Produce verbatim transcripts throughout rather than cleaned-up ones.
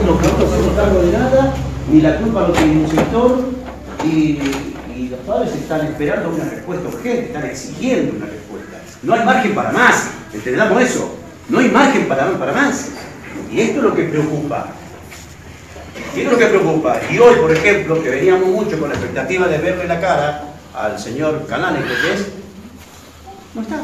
nosotros no nos hacemos cargo de nada, ni la culpa lo tiene un sector, y, y los padres están esperando una respuesta urgente, están exigiendo una respuesta. No hay margen para más, entendamos eso, no hay margen para, para más. Y esto es lo que preocupa. Y esto es lo que preocupa. Y hoy, por ejemplo, que veníamos mucho con la expectativa de verle la cara al señor Canales, que es, no está.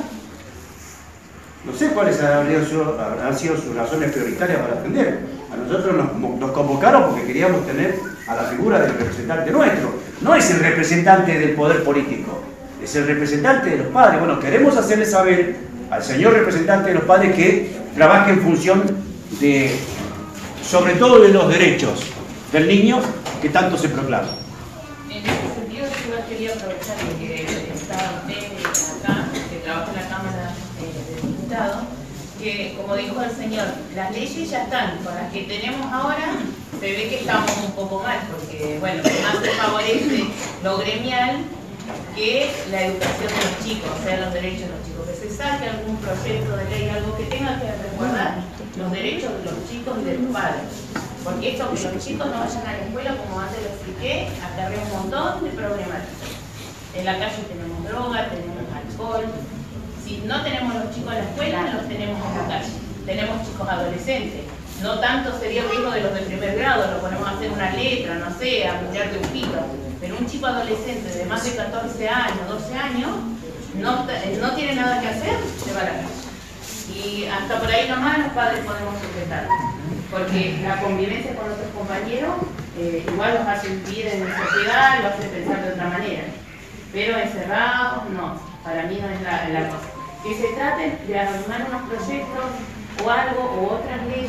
No sé cuáles habrán sido, habrán sido sus razones prioritarias para atender. A nosotros nos, nos convocaron porque queríamos tener a la figura del representante nuestro. No es el representante del poder político, es el representante de los padres. Bueno, queremos hacerle saber al señor representante de los padres que trabaje en función de, sobre todo de los derechos del niño que tanto se proclama. En ese sentido, yo quería aprovechar que está usted acá, que trabaja en la Cámara de Diputados, que, como dijo el señor, las leyes ya están, con las que tenemos ahora se ve que estamos un poco mal, porque, bueno, más se favorece lo gremial que la educación de los chicos, o sea, los derechos de los chicos, que se saque algún proyecto de ley, algo que tenga que resguardar los derechos de los chicos y de los padres. Porque esto que los chicos no vayan a la escuela, como antes lo expliqué, acarrea un montón de problemáticas. En la calle tenemos droga, tenemos alcohol. Si no tenemos los chicos en la escuela, los tenemos en la calle. Tenemos chicos adolescentes. No tanto sería el riesgo de los de primer grado, lo ponemos a hacer una letra, no sé, a pintar dibujitos. Pero un chico adolescente de más de catorce años, doce años, no, no tiene nada que hacer, se va a la calle. Y hasta por ahí nomás los padres podemos sujetar. Porque la convivencia con otros compañeros eh, igual los hace vivir en sociedad, los hace pensar de otra manera. Pero encerrados, no, para mí no es la, la cosa. Que se trate de armar unos proyectos o algo, o otras leyes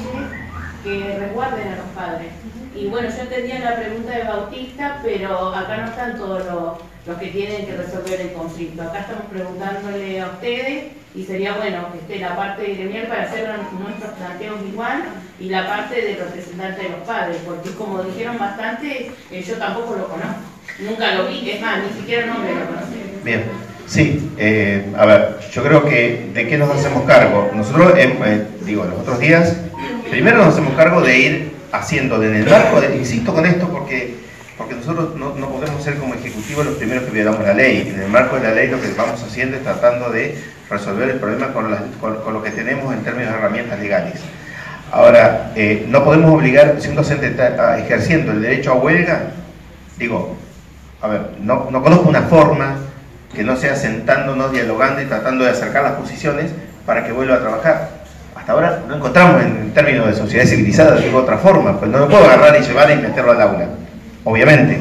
que resguarden a los padres. Y bueno, yo entendía la pregunta de Bautista, pero acá no están todos los, los que tienen que resolver el conflicto. Acá estamos preguntándole a ustedes, y sería bueno que esté la parte gremial para hacer nuestros planteos igual, y la parte de representante de los padres, porque como dijeron bastante, eh, yo tampoco lo conozco. Nunca lo vi, es más, ni siquiera el nombre lo conocí. Bien, sí, eh, a ver, yo creo que ¿de qué nos hacemos cargo? Nosotros, eh, eh, digo, los otros días, primero nos hacemos cargo de ir haciendo en el marco, de, insisto con esto porque, porque nosotros no, no podemos ser como ejecutivos los primeros que violamos la ley. En el marco de la ley lo que vamos haciendo es tratando de resolver el problema con, las, con, con lo que tenemos en términos de herramientas legales. Ahora, eh, no podemos obligar, si un docente está ejerciendo el derecho a huelga, digo, a ver, no, no conozco una forma que no sea sentándonos, dialogando y tratando de acercar las posiciones para que vuelva a trabajar. Hasta ahora no encontramos en términos de sociedad civilizada de otra forma, pues no lo puedo agarrar y llevar y meterlo al aula, obviamente.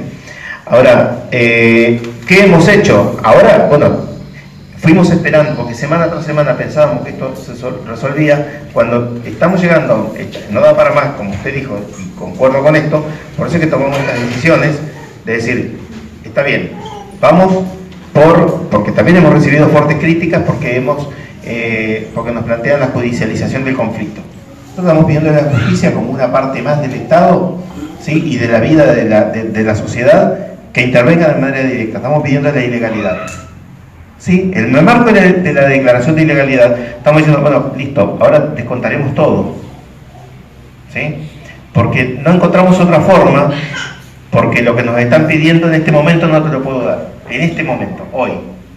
Ahora, eh, ¿qué hemos hecho? Ahora, bueno, fuimos esperando, porque semana tras semana pensábamos que esto se resolvía. Cuando estamos llegando, no da para más, como usted dijo, y concuerdo con esto, por eso es que tomamos estas decisiones de decir, está bien, vamos por, porque también hemos recibido fuertes críticas porque hemos eh, porque nos plantean la judicialización del conflicto. Nosotros estamos pidiendo la justicia como una parte más del Estado, ¿sí? Y de la vida de la, de, de la sociedad que intervenga de manera directa. Estamos pidiendo la ilegalidad. ¿Sí? En el marco de la, de la declaración de ilegalidad estamos diciendo, bueno, listo, ahora descontaremos todo. ¿Sí? Porque no encontramos otra forma, porque lo que nos están pidiendo en este momento no te lo puedo dar. En este momento, hoy.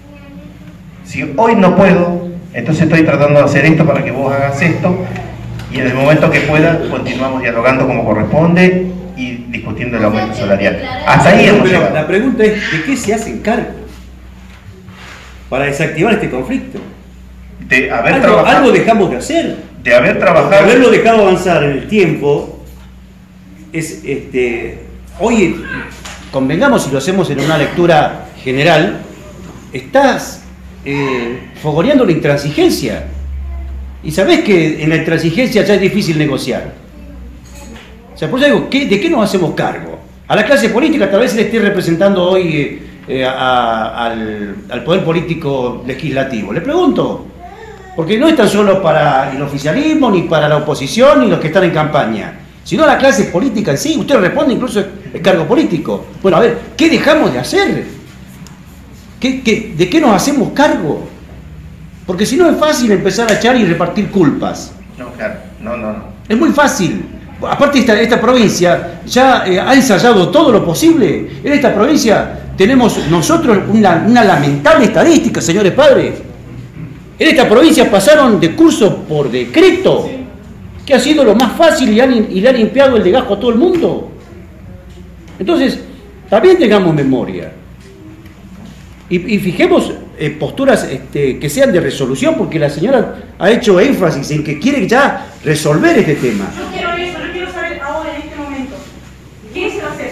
Si hoy no puedo, entonces estoy tratando de hacer esto para que vos hagas esto, y en el momento que pueda continuamos dialogando como corresponde y discutiendo el aumento salarial. Hasta ahí hemos llegado. La pregunta es, ¿de qué se hacen cargo para desactivar este conflicto? De haber algo, trabajado, algo dejamos de hacer. De haber trabajado. De haberlo dejado avanzar en el tiempo. Es, este, hoy, convengamos, si lo hacemos en una lectura general, estás eh, fogoneando la intransigencia. Y sabés que en la intransigencia ya es difícil negociar. O sea, por eso digo, ¿qué, ¿de qué nos hacemos cargo? A la clase política tal vez le esté representando hoy eh, eh, a, al, al poder político legislativo. Le pregunto, porque no es tan solo para el oficialismo, ni para la oposición, ni los que están en campaña, sino a la clase política en sí. Usted responde incluso el cargo político. Bueno, a ver, ¿qué dejamos de hacer? ¿Qué, qué, ¿De qué nos hacemos cargo? Porque si no es fácil empezar a echar y repartir culpas. No, claro, no, no, no. Es muy fácil. Aparte esta, esta provincia ya eh, ha ensayado todo lo posible. En esta provincia tenemos nosotros una, una lamentable estadística, señores padres. En esta provincia pasaron de curso por decreto, que ha sido lo más fácil y, han, y le han limpiado el legajo a todo el mundo. Entonces, también tengamos memoria. Y, y fijemos eh, posturas este, que sean de resolución, porque la señora ha hecho énfasis en que quiere ya resolver este tema. Yo quiero eso, yo quiero saber ahora, en este momento, ¿qué se va a hacer?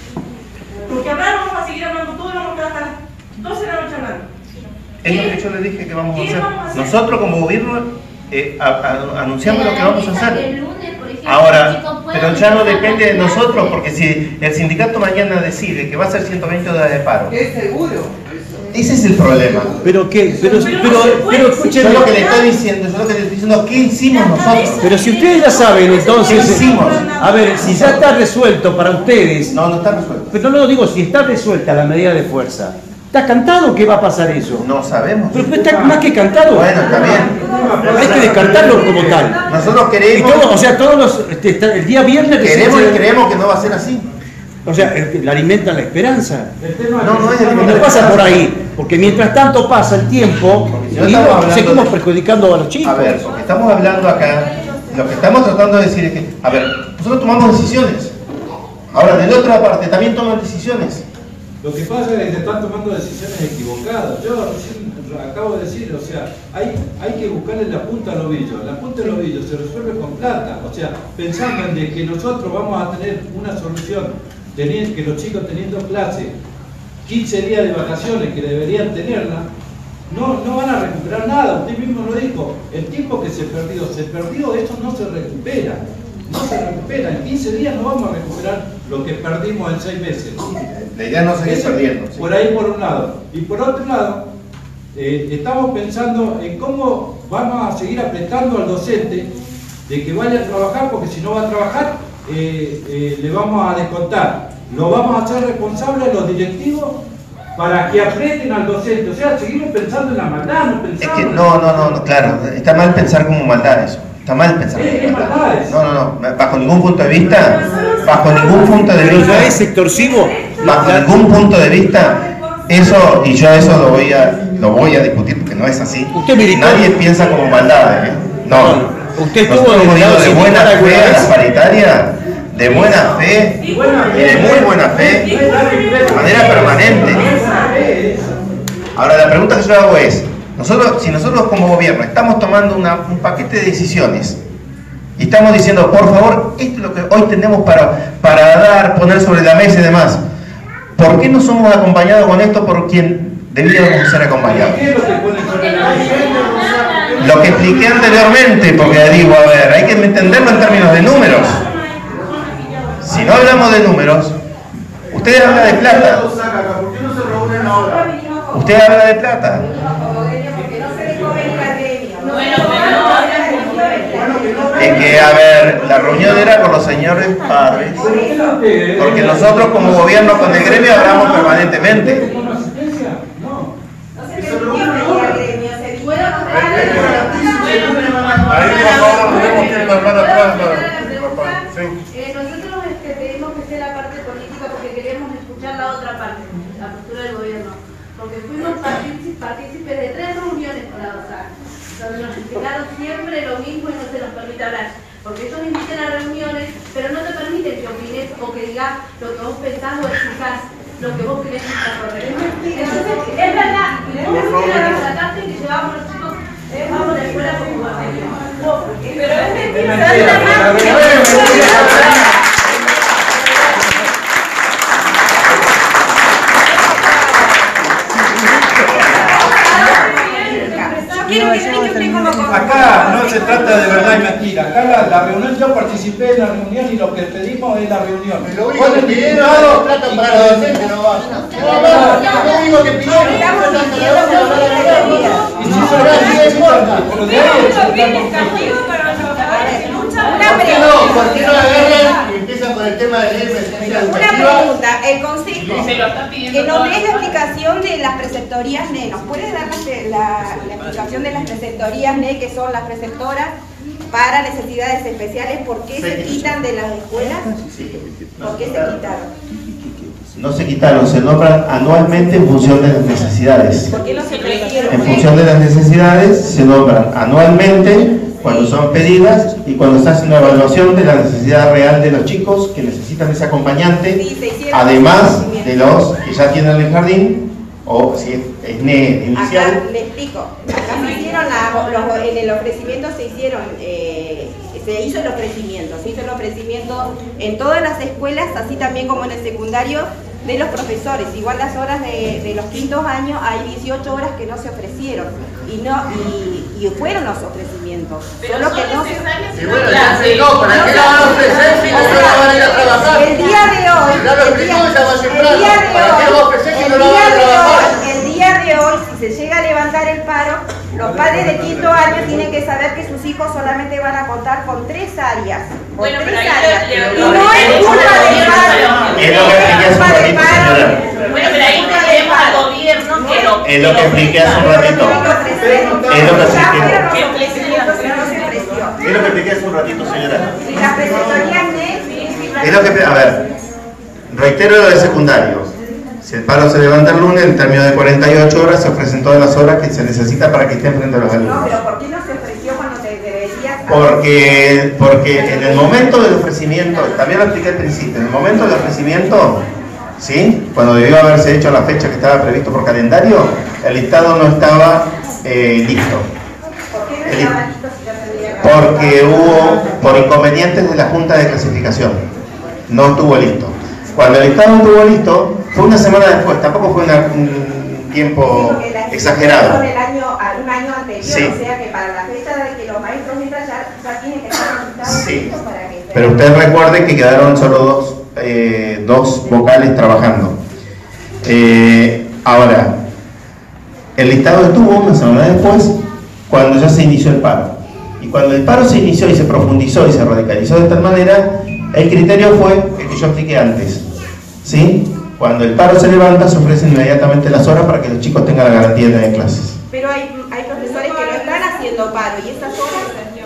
Porque hablar vamos a seguir hablando, todos vamos a quedar hasta las doce de la noche hablando. Es lo que yo le dije que vamos a ¿Qué hacer. vamos a hacer? Nosotros como gobierno eh, a, a, anunciamos lo que vamos a hacer. El lunes, por ejemplo, Ahora, chicos, pero ya no depende de nosotros, porque si el sindicato mañana decide que va a ser ciento veinte horas de paro, Es seguro. ese es el problema. Pero qué, pero, pero, pero, pero Yo escúchenme. lo que le estoy diciendo, yo lo que le estoy diciendo, ¿qué hicimos nosotros? Pero si ustedes ya saben, entonces, ¿Qué hicimos? a ver, si ya está resuelto para ustedes, No, no está resuelto. pero no lo digo, si está resuelta la medida de fuerza, ¿está cantado que va a pasar eso? No sabemos. Pero está más que cantado. Bueno, está bien. Hay que descartarlo como tal. Nosotros Y queremos, todo, o sea, todos los, este, está- el día viernes que se queremos y hace- creemos que no va a ser así. o sea, el- le alimentan la esperanza. No, no es No pasa por ahí, porque mientras tanto pasa el tiempo si y no estamos hablando seguimos de- perjudicando a los chicos. A ver, porque estamos hablando acá, lo que estamos tratando de decir es que, a ver, nosotros tomamos decisiones. Ahora, de la otra parte, también toman decisiones. Lo que pasa es que se están tomando decisiones equivocadas. Yo recién acabo de decir, o sea, hay, hay que buscarle la punta al ovillo. La punta del ovillo se resuelve con plata. O sea, pensando en de que nosotros vamos a tener una solución, teniendo, que los chicos teniendo clase, quince días de vacaciones que deberían tenerla, no, no van a recuperar nada. Usted mismo lo dijo, el tiempo que se perdió, se perdió, eso no se recupera. No se recupera. En quince días no vamos a recuperar lo que perdimos en seis meses. La idea no seguir Eso, perdiendo. sí. por ahí por un lado. Y por otro lado, eh, estamos pensando en cómo vamos a seguir apretando al docente de que vaya a trabajar, porque si no va a trabajar, eh, eh, le vamos a descontar. Lo vamos a hacer responsable a los directivos para que aprieten al docente. O sea, seguimos pensando en la maldad, no Es pensamos que en- no, no, no, no, claro, está mal pensar como maldad eso. Está mal pensar Eh, como es maldad. maldad eso. No, no, no, bajo ningún punto de vista, bajo ningún punto de Pero ya es vista, extorsivo. bajo ningún punto de vista, eso, y yo eso lo voy a, lo voy a discutir porque no es así. Usted militó- Nadie piensa como maldad, ¿eh? No. Usted estuvo Nosotros del hemos lado ido de sindical buena alguna fe a vez. las paritarias, de buena fe y de muy buena fe, de manera permanente. Ahora la pregunta que yo hago es, nosotros, si nosotros como gobierno estamos tomando una- un paquete de decisiones y estamos diciendo, por favor, esto es lo que hoy tenemos para, para dar, poner sobre la mesa y demás, ¿por qué no somos acompañados con esto por quien deberíamos ser acompañados? ¿Qué es lo que ponen sobre la mesa? Lo que expliqué anteriormente, porque digo, a ver, hay que entenderlo en términos de números. Si no hablamos de números, usted habla de plata. ¿Por qué no se reúnen ahora? Usted habla de plata. Bueno, Es que, a ver, la reunión era con los señores padres, porque nosotros como gobierno con el gremio hablamos permanentemente. ¿Con asistencia? No. Ahí por favor nos tenemos que ir más para atrás. Sí. Eh, nosotros este, pedimos que sea la parte política porque queremos escuchar la otra parte, la postura del gobierno. Porque fuimos partícipes, partícipes de tres reuniones con la DOSAC, donde nos explicaron siempre lo mismo y no se nos permite hablar. Porque ellos invitan a reuniones, pero no te permiten que opines o que digas lo que vos pensás o expresás lo que vos crees que está correcto. Entonces, es verdad, tenemos que ir a la carta y que llevamos los chicos, eh, vamos a la escuela como guardería. pero es mentira. Quiero que explique usted cómo cómo- Acá no se trata de verdad y mentira. Acá la, la reunión, yo participé en la reunión y lo que pedimos es la reunión. Lo único Con que el pidieron diputado es plata y para con- los docentes, no va. No va, lo único que pidieron es plata para los docentes. Y si se lo necesitan, pero de ahí se están ¿Por qué no? ¿Por qué no agarran y empiezan con el tema de ley de emergencia Una educativa? pregunta, el consejo, Se lo está pidiendo que nos todo dé el la mundo. explicación de las preceptorías N E. ¿Nos puedes dar la, la- la explicación de las preceptorías N E, que son las preceptoras? para necesidades especiales, ¿por qué se quitan de las escuelas? ¿Por qué se quitaron? No se quitaron, se nombran anualmente en función de las necesidades. ¿Por qué no se ofrecieron? En función de las necesidades se nombran anualmente cuando son pedidas y cuando se hace una evaluación de la necesidad real de los chicos que necesitan ese acompañante, Sí, además de los que ya tienen el jardín o si es, es N E inicial. Acá le explico, acá se hicieron la- los- en el ofrecimiento se hicieron, eh, se hizo el ofrecimiento, se hizo el ofrecimiento en todas las escuelas, así también como en el secundario, de los profesores. Igual las horas de, de los quintos años hay dieciocho horas que no se ofrecieron y no y, y fueron los ofrecimientos. Pero Solo son que no se... necesarias Y en bueno, la ya clase. explicó, ¿para qué la van a ofrecer si no la van a ir a trabajar? El día de hoy, Ya lo el explicó día, ella más el temprano. día de ¿Para qué la va a hoy, ofrecer si el no la van día a de trabajar? hoy, el día de hoy, si se llega a levantar el paro, los padres de quinto año tienen que saber que sus hijos solamente van a contar con tres áreas. Con Bueno, tres pero ahí áreas. le- le- Y no es culpa del paro. Es lo que expliqué hace un ratito, señora. Bueno, pero ahí tenemos al gobierno que lo Es lo que expliqué hace un ratito. Es lo que expliqué. ¿Qué ofrecimientos que no se ofreció? Es lo que expliqué hace un ratito, señora. Y las preceptorías N E Es lo que, a ver, reitero lo de secundario. Si el paro se levanta el lunes, en término de cuarenta y ocho horas se ofrecen todas las horas que se necesita para que estén frente a los No, alumnos. pero ¿por qué no se ofreció cuando te deberías? Porque, porque en el momento del ofrecimiento, también lo expliqué al principio, en el momento del ofrecimiento, ¿sí? Cuando debió haberse hecho la fecha que estaba previsto por calendario, el listado no estaba eh, listo. ¿Por qué no estaba listo si ya tendría que haber Porque estado? hubo, por inconvenientes de la Junta de Clasificación, no estuvo listo. Cuando el listado estuvo listo, fue una semana después, tampoco fue una- un tiempo Sí, porque la exagerado. Con el año, a- un año anterior, Sí. o sea que para la fecha de que los maestros entran ya, ya tienen que estar registrados Sí. listos para que estén. Pero usted recuerde que quedaron solo dos, eh, dos vocales trabajando. Eh, ahora, el listado estuvo una semana después, cuando ya se inició el paro. Y cuando el paro se inició y se profundizó y se radicalizó de tal manera, el criterio fue el que yo expliqué antes. ¿Sí? Cuando el paro se levanta, se ofrecen inmediatamente las horas para que los chicos tengan la garantía de tener clases. Pero hay, hay profesores que no están haciendo paro y esas horas...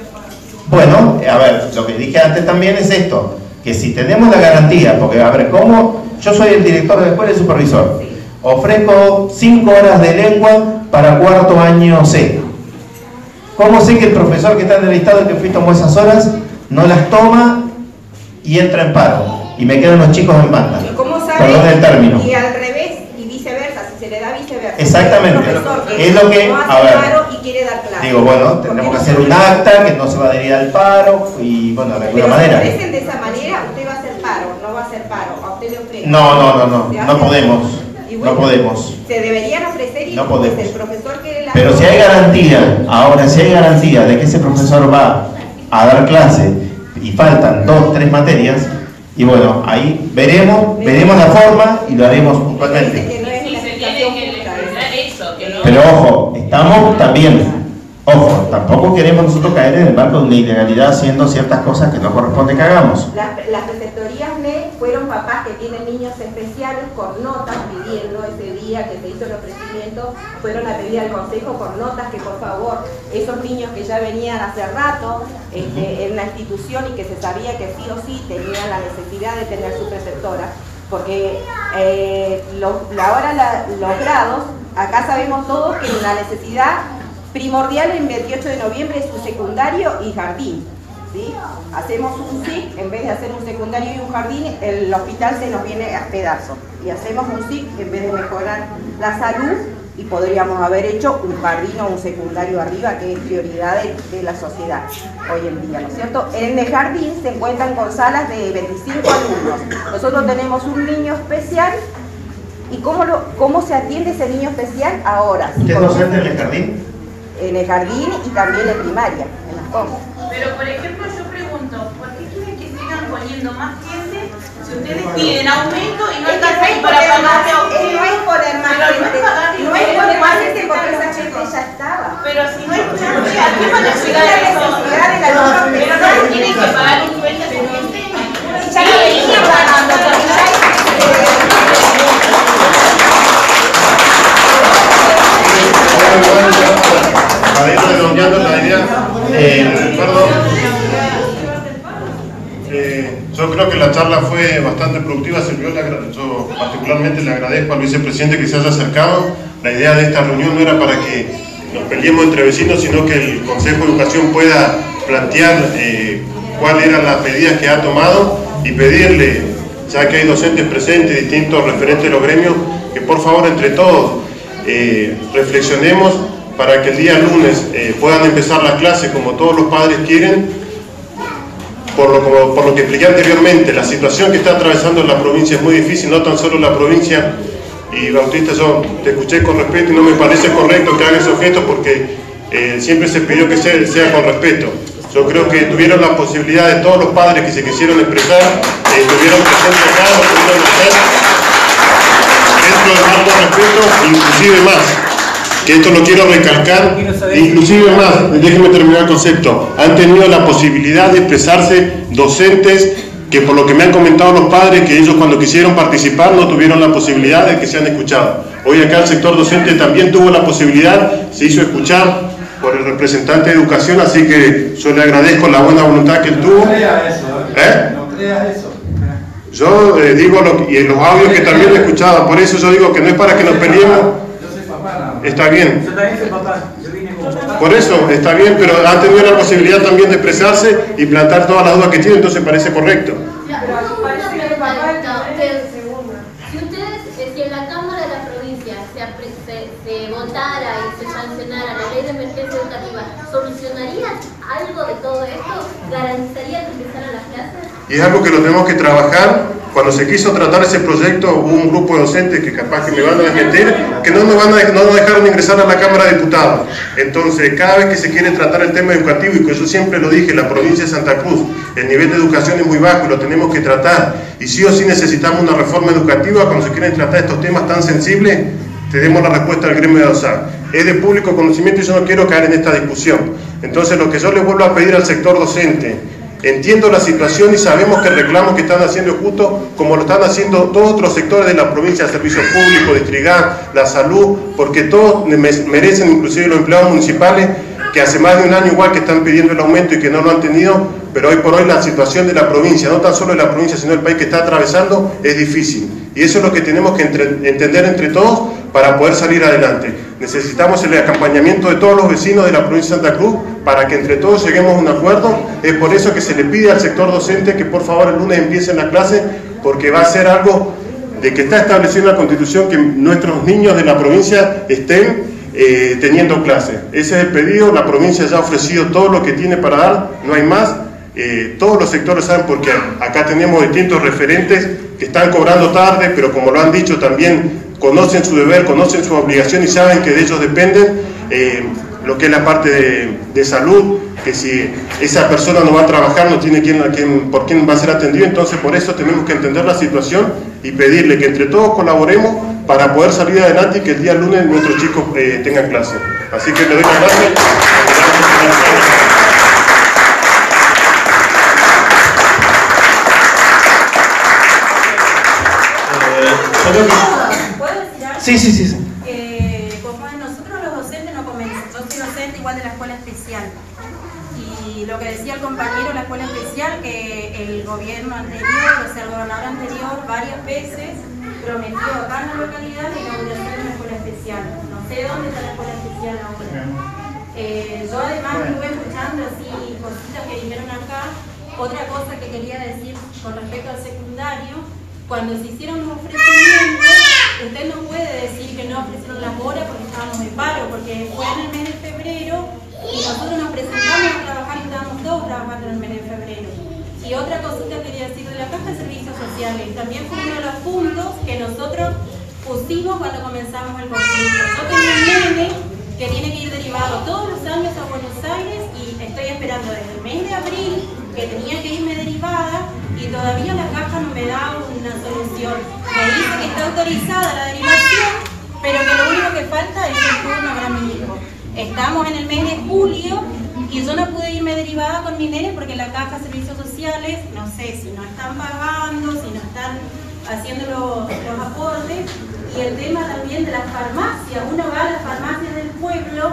Bueno, a ver, lo que dije antes también es esto, que si tenemos la garantía, porque a ver, ¿cómo? Yo soy el director de la escuela y supervisor. Ofrezco cinco horas de lengua para cuarto año C. ¿Cómo sé que el profesor que está en el listado y que fui tomó esas horas no las toma y entra en paro? Y me quedan los chicos en banda. ¿Y cómo sabe? Perdón el término. Y al revés, y viceversa, si se le da viceversa. Exactamente. Hay un profesor Es lo que- no hace a ver. paro y quiere dar clase. Digo, bueno, tendremos que hacer un acta que no se va a adherir al paro y, bueno, de alguna Pero manera. si ofrecen de esa manera, usted va a hacer paro, no va a hacer paro, a usted le ofrecen. No, no, no, no, Se no hace- podemos. Y bueno, No podemos. Se deberían ofrecer y No pues, podemos. el profesor que la Pero si hay garantía, ahora si hay garantía de que ese profesor va a dar clase y faltan dos, tres materias, y bueno, ahí veremos, veremos la forma y lo haremos dice puntualmente. que no es Sí, una se situación tiene que justa. lograr eso, que no... Pero ojo, estamos también, ojo, tampoco queremos nosotros caer en el marco de una ilegalidad haciendo ciertas cosas que no corresponde que hagamos. Las, las preceptorías N E fueron papás que tienen niños especiales con notas pidiendo ese día que se hizo el ofrecimiento, fueron a pedir al consejo con notas que por favor esos niños que ya venían hace rato este, en la institución y que se sabía que sí o sí tenían la necesidad de tener su preceptora, porque eh, lo- la- ahora la- los grados, acá sabemos todos que la necesidad primordial el veintiocho de noviembre es un secundario y jardín. ¿Sí? Hacemos un S I C, en vez de hacer un secundario y un jardín, el hospital se nos viene a pedazos. Y hacemos un S I C en vez de mejorar la salud y podríamos haber hecho un jardín o un secundario arriba, que es prioridad de, de la sociedad hoy en día, ¿no es cierto? En el jardín se encuentran con salas de veinticinco alumnos. Nosotros tenemos un niño especial. ¿Y cómo, lo, cómo se atiende ese niño especial ahora? ¿Usted es docente en el jardín? En el jardín y también en primaria, en las cosas. Pero, por ejemplo, yo pregunto, ¿por qué quieren que sigan poniendo más gente si ustedes piden aumento y no Es que alcanzan no para es poner pagarle a más- ustedes? no es poner más Pero no gente, es pagar no es diferente poner más para gente porque los esa chicos. gente ya estaba. Pero si no hay chance, ¿a qué van a llegar La eso? necesidad de la alumno Pero no les tienen que pagar un sueldo a esa gente. ya lo venían pagando, porque ya hay- Para ir redondeando la idea, eh, perdón, que la charla fue bastante productiva, sirvió, yo particularmente le agradezco al vicepresidente que se haya acercado. La idea de esta reunión no era para que nos peleemos entre vecinos, sino que el Consejo de Educación pueda plantear eh, cuáles eran las medidas que ha tomado y pedirle, ya que hay docentes presentes, distintos referentes de los gremios, que por favor entre todos eh, reflexionemos para que el día lunes eh, puedan empezar las clases como todos los padres quieren. Por lo, como, por lo que expliqué anteriormente, la situación que está atravesando la provincia es muy difícil, no tan solo la provincia. Y Bautista, yo te escuché con respeto y no me parece correcto que hagas esos gestos porque eh, siempre se pidió que sea, sea con respeto. Yo creo que tuvieron la posibilidad de todos los padres que se quisieron expresar, eh, tuvieron presente acá, lo pudieron hacer dentro del marco de respeto, inclusive más. Que esto lo quiero recalcar, inclusive más, déjenme terminar el concepto, han tenido la posibilidad de expresarse docentes que por lo que me han comentado los padres, que ellos cuando quisieron participar no tuvieron la posibilidad de que sean escuchados. Hoy acá el sector docente también tuvo la posibilidad, se hizo escuchar por el representante de educación, así que yo le agradezco la buena voluntad que él tuvo. No creas eso, ¿Eh? No creas eso. Yo eh, digo, lo, y en los audios que también he escuchado, por eso yo digo que no es para que nos peleemos. Está bien. Yo también soy papá, yo vine como papá. Por eso, está bien, pero han tenido la posibilidad también de expresarse y plantar todas las dudas que tienen, entonces parece correcto. Si ustedes, si en la Cámara de la Provincia se, se, se votara y se sancionara la ley de emergencia educativa, ¿solucionaría algo de todo esto? ¿Garantizaría que empezaran las clases? Y es algo que lo tenemos que trabajar. Cuando se quiso tratar ese proyecto, hubo un grupo de docentes que capaz que me van a desmentir, que no nos, van a, no nos dejaron ingresar a la Cámara de Diputados. Entonces, cada vez que se quiere tratar el tema educativo, y que yo siempre lo dije, la provincia de Santa Cruz, el nivel de educación es muy bajo y lo tenemos que tratar. Y sí o sí necesitamos una reforma educativa. Cuando se quieren tratar estos temas tan sensibles, tenemos la respuesta del gremio de O S A C. Es de público conocimiento y yo no quiero caer en esta discusión. Entonces, lo que yo les vuelvo a pedir al sector docente, entiendo la situación y sabemos que el reclamo que están haciendo es justo, como lo están haciendo todos otros sectores de la provincia, servicios públicos, Distrigal, la salud, porque todos merecen, inclusive los empleados municipales, que hace más de un año igual que están pidiendo el aumento y que no lo han tenido, pero hoy por hoy la situación de la provincia, no tan solo de la provincia, sino del país que está atravesando, es difícil. Y eso es lo que tenemos que entre, entender entre todos para poder salir adelante. Necesitamos el acompañamiento de todos los vecinos de la provincia de Santa Cruz para que entre todos lleguemos a un acuerdo. Es por eso que se le pide al sector docente que por favor el lunes empiecen la clase, porque va a ser algo de que está establecido en la Constitución que nuestros niños de la provincia estén eh, teniendo clases. Ese es el pedido, la provincia ya ha ofrecido todo lo que tiene para dar, no hay más. Eh, todos los sectores saben por qué. Acá tenemos distintos referentes que están cobrando tarde, pero como lo han dicho también, conocen su deber, conocen su obligación y saben que de ellos dependen eh, lo que es la parte de, de salud, que si esa persona no va a trabajar, no tiene quien, quien, por quién va a ser atendido. Entonces por eso tenemos que entender la situación y pedirle que entre todos colaboremos para poder salir adelante y que el día lunes nuestros chicos eh, tengan clase. Así que le doy las gracias. ¿Puedo decir algo? Sí, sí, sí. sí. Eh, como nosotros los docentes no comenzamos, yo soy docente igual de la escuela especial. Y lo que decía el compañero de la escuela especial, que el gobierno anterior, o sea, el gobernador anterior, varias veces prometió acá en la localidad la inauguración de una escuela especial. No sé dónde está la escuela especial ahora. Eh, yo además estuve escuchando así cositas que dijeron acá. Otra cosa que quería decir con respecto al secundario, cuando se hicieron los ofrecimientos, usted no puede decir que no ofrecieron las horas porque estábamos en paro, porque fue en el mes de febrero y nosotros nos presentamos a trabajar y estábamos todos trabajando en el mes de febrero. Y otra cosita quería decir de la Caja de Servicios Sociales, también fue uno de los puntos que nosotros pusimos cuando comenzamos el conflicto. Yo tengo un nene que tiene que ir derivado todos los años a Buenos Aires y estoy esperando desde el mes de abril que tenía que irme derivada y todavía la caja no me da una solución. Me dice que está autorizada la derivación, pero que lo único que falta es el turno para mi hijo. Estamos en el mes de julio y yo no pude irme derivada con mi nene porque la Caja de Servicios Sociales, no sé si no están pagando, si no están haciendo los, los aportes. Y el tema también de las farmacias, uno va a las farmacias del pueblo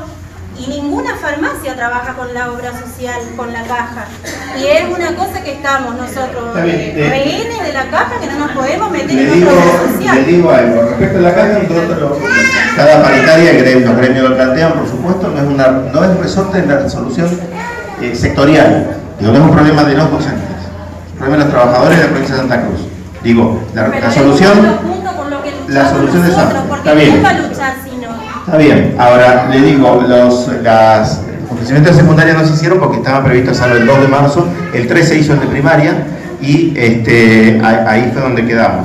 y ninguna farmacia trabaja con la obra social, con la caja. Y es una cosa que estamos nosotros eh, rehenes de la caja, que no nos podemos meter le en digo, otra obra social. Le digo algo, respecto a la caja, nosotros, cada paritaria, los gremios lo plantean, por supuesto, no es, una, no es resorte de la resolución eh, sectorial. Digo, no es un problema de los docentes, es un problema de los trabajadores de la provincia de Santa Cruz. Digo, la, la solución, la solución es esa. Está bien. Luchar, si no. Está bien. Ahora, le digo, los, las ofrecimientos de secundaria no se hicieron porque estaba previsto hacerlo el dos de marzo, el tres se hizo el de primaria y este, ahí fue donde quedamos.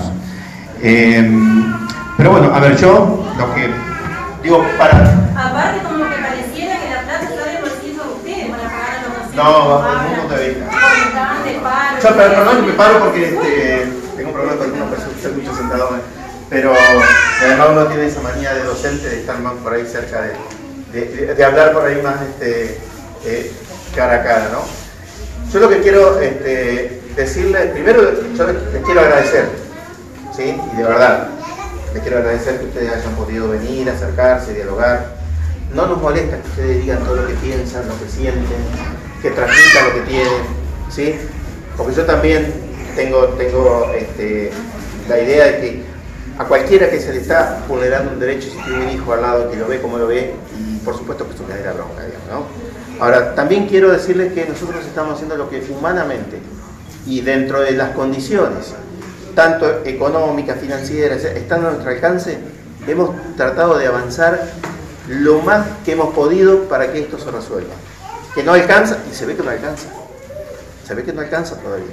Eh, pero bueno, a ver, yo lo que digo, para... Aparte, como que pareciera que la plata está de bolsillo de ustedes para pagar a los docentes. No, bajo ningún punto de vista. Yo, pero, perdón, me paro porque este, tengo un problema con una persona que está mucho sentado. Pero además uno tiene esa manía de docente de estar más por ahí cerca de, de, de hablar por ahí más este, eh, cara a cara, ¿no? Yo lo que quiero este, decirle, primero yo les, les quiero agradecer, ¿sí? Y de verdad, les quiero agradecer que ustedes hayan podido venir, acercarse, dialogar. No nos molesta que ustedes digan todo lo que piensan, lo que sienten, que transmitan lo que tienen, ¿sí? Porque yo también tengo, tengo este, la idea de que a cualquiera que se le está vulnerando un derecho, si tiene un hijo al lado que lo ve como lo ve, y por supuesto que es una genera bronca, digamos, ¿no? Ahora, también quiero decirles que nosotros estamos haciendo lo que humanamente y dentro de las condiciones, tanto económicas, financieras, están a nuestro alcance, hemos tratado de avanzar lo más que hemos podido para que esto se resuelva. Que no alcanza, y se ve que no alcanza, se ve que no alcanza todavía.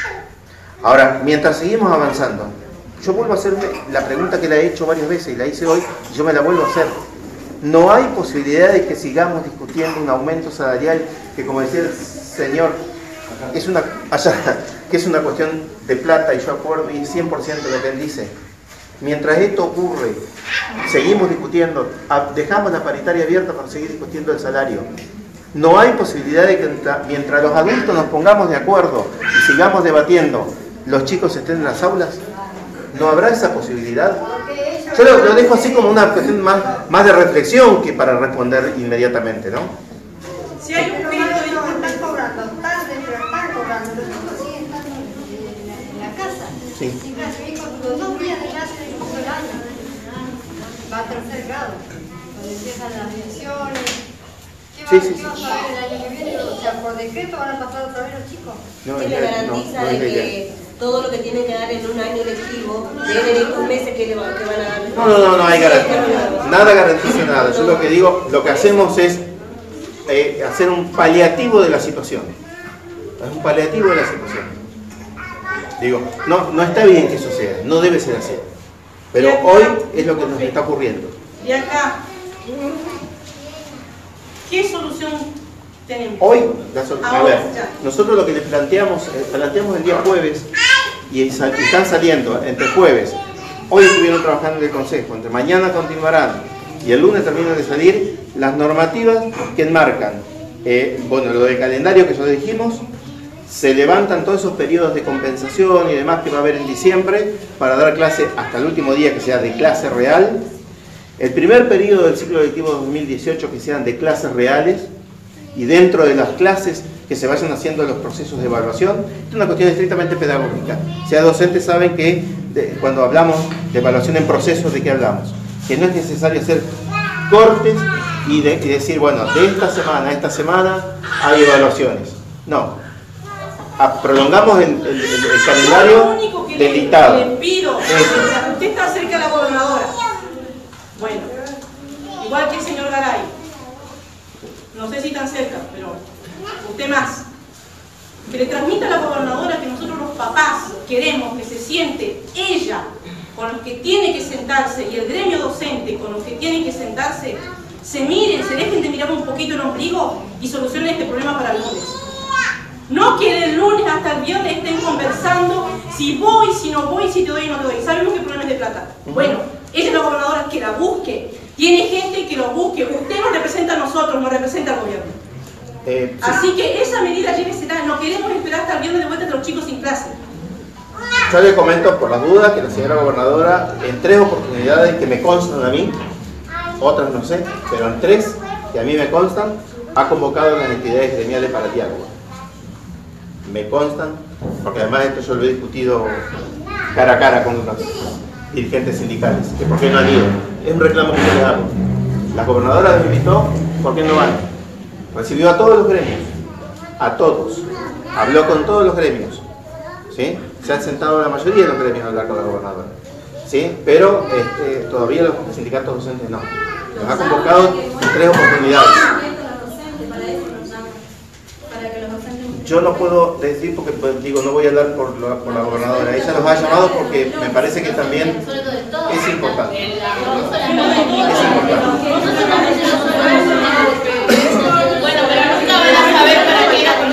Ahora, mientras seguimos avanzando, yo vuelvo a hacerme la pregunta que la he hecho varias veces y la hice hoy, y yo me la vuelvo a hacer. No hay posibilidad de que sigamos discutiendo un aumento salarial que, como decía el señor, es una, allá, que es una cuestión de plata, y yo acuerdo y cien por ciento de lo que él dice. Mientras esto ocurre, seguimos discutiendo, dejamos la paritaria abierta para seguir discutiendo el salario. No hay posibilidad de que mientras los adultos nos pongamos de acuerdo y sigamos debatiendo, los chicos estén en las aulas. ¿No habrá esa posibilidad? Yo lo, lo dejo así como una cuestión más, más de reflexión que para responder inmediatamente, ¿no? Si hay un espíritu de están cobrando tarde, pero están cobrando, los chicos siguen estando en, en la casa. Sí. Sin clase, mi hijo tuvo dos días de clase en todo el año. Va a tercer grado, donde empiezan las lecciones. ¿Qué va, Sí, sí, ¿qué va a sí. saber el año que viene? O sea, por decreto van a pasar otra vez los chicos. No, ¿Qué le garantiza no, no de es la idea. que todo lo que tienen que dar en un año lectivo deben estos meses que le van, que van a dar? No, no, no, no hay garantía. Nada garantiza nada. Yo lo que digo, lo que hacemos es eh, hacer un paliativo de la situación. Es un paliativo de la situación. Digo, no, no está bien que eso sea, no debe ser así. Pero hoy es lo que nos está ocurriendo. Y acá, ¿qué solución tenemos? Hoy, la sol- a Ahora, ver, ya. nosotros lo que les planteamos, eh, planteamos el día jueves y sal- y están saliendo entre jueves. Hoy estuvieron trabajando en el Consejo, entre mañana continuarán y el lunes terminan de salir las normativas que enmarcan, eh, bueno, lo del calendario que ya dijimos, se levantan todos esos periodos de compensación y demás que va a haber en diciembre para dar clase hasta el último día que sea de clase real. El primer periodo del ciclo lectivo dos mil dieciocho que sean de clases reales, y dentro de las clases que se vayan haciendo los procesos de evaluación. Es una cuestión estrictamente pedagógica. Si hay docentes saben que de, cuando hablamos de evaluación en procesos, ¿de qué hablamos? Que no es necesario hacer cortes y, de, y decir, bueno, de esta semana a esta semana hay evaluaciones. No. A, prolongamos el, el, el, el calendario Yo lo único que del le, dictado. le pido, Eso. usted está cerca de la gobernadora. Bueno, igual que el señor Garay. No sé si tan cerca, pero usted más. Que le transmita a la gobernadora que nosotros los papás queremos que se siente ella con los que tiene que sentarse y el gremio docente con los que tiene que sentarse, se miren, se dejen de mirar un poquito el ombligo y solucionen este problema para el lunes. No que del lunes hasta el viernes estén conversando si voy, si no voy, si te doy o no te doy. Sabemos que el problema es de plata. Bueno, ella es la gobernadora, que la busque. Tiene gente que lo busque. Usted nos representa a nosotros, nos representa al gobierno. Eh, sí. Así que esa medida llévesela. No queremos esperar hasta el viernes de vuelta de los chicos sin clase. Yo le comento por las dudas que la señora gobernadora en tres oportunidades que me constan a mí, otras no sé, pero en tres que a mí me constan, ha convocado a las entidades gremiales para diálogo. Me constan, porque además esto yo lo he discutido cara a cara con los dirigentes sindicales, que por qué no han ido. Es un reclamo que yo les hago. La gobernadora los invitó, ¿por qué no van? Recibió a todos los gremios, a todos, habló con todos los gremios, ¿sí? Se han sentado la mayoría de los gremios a hablar con la gobernadora, ¿sí? Pero este, todavía los sindicatos docentes no. Los ha convocado en tres oportunidades. Yo no puedo decir porque, pues, digo, no voy a hablar por la, por la gobernadora. Ella los ha llamado porque me parece que también es importante. Es importante. Bueno, pero nunca van a saber para qué era.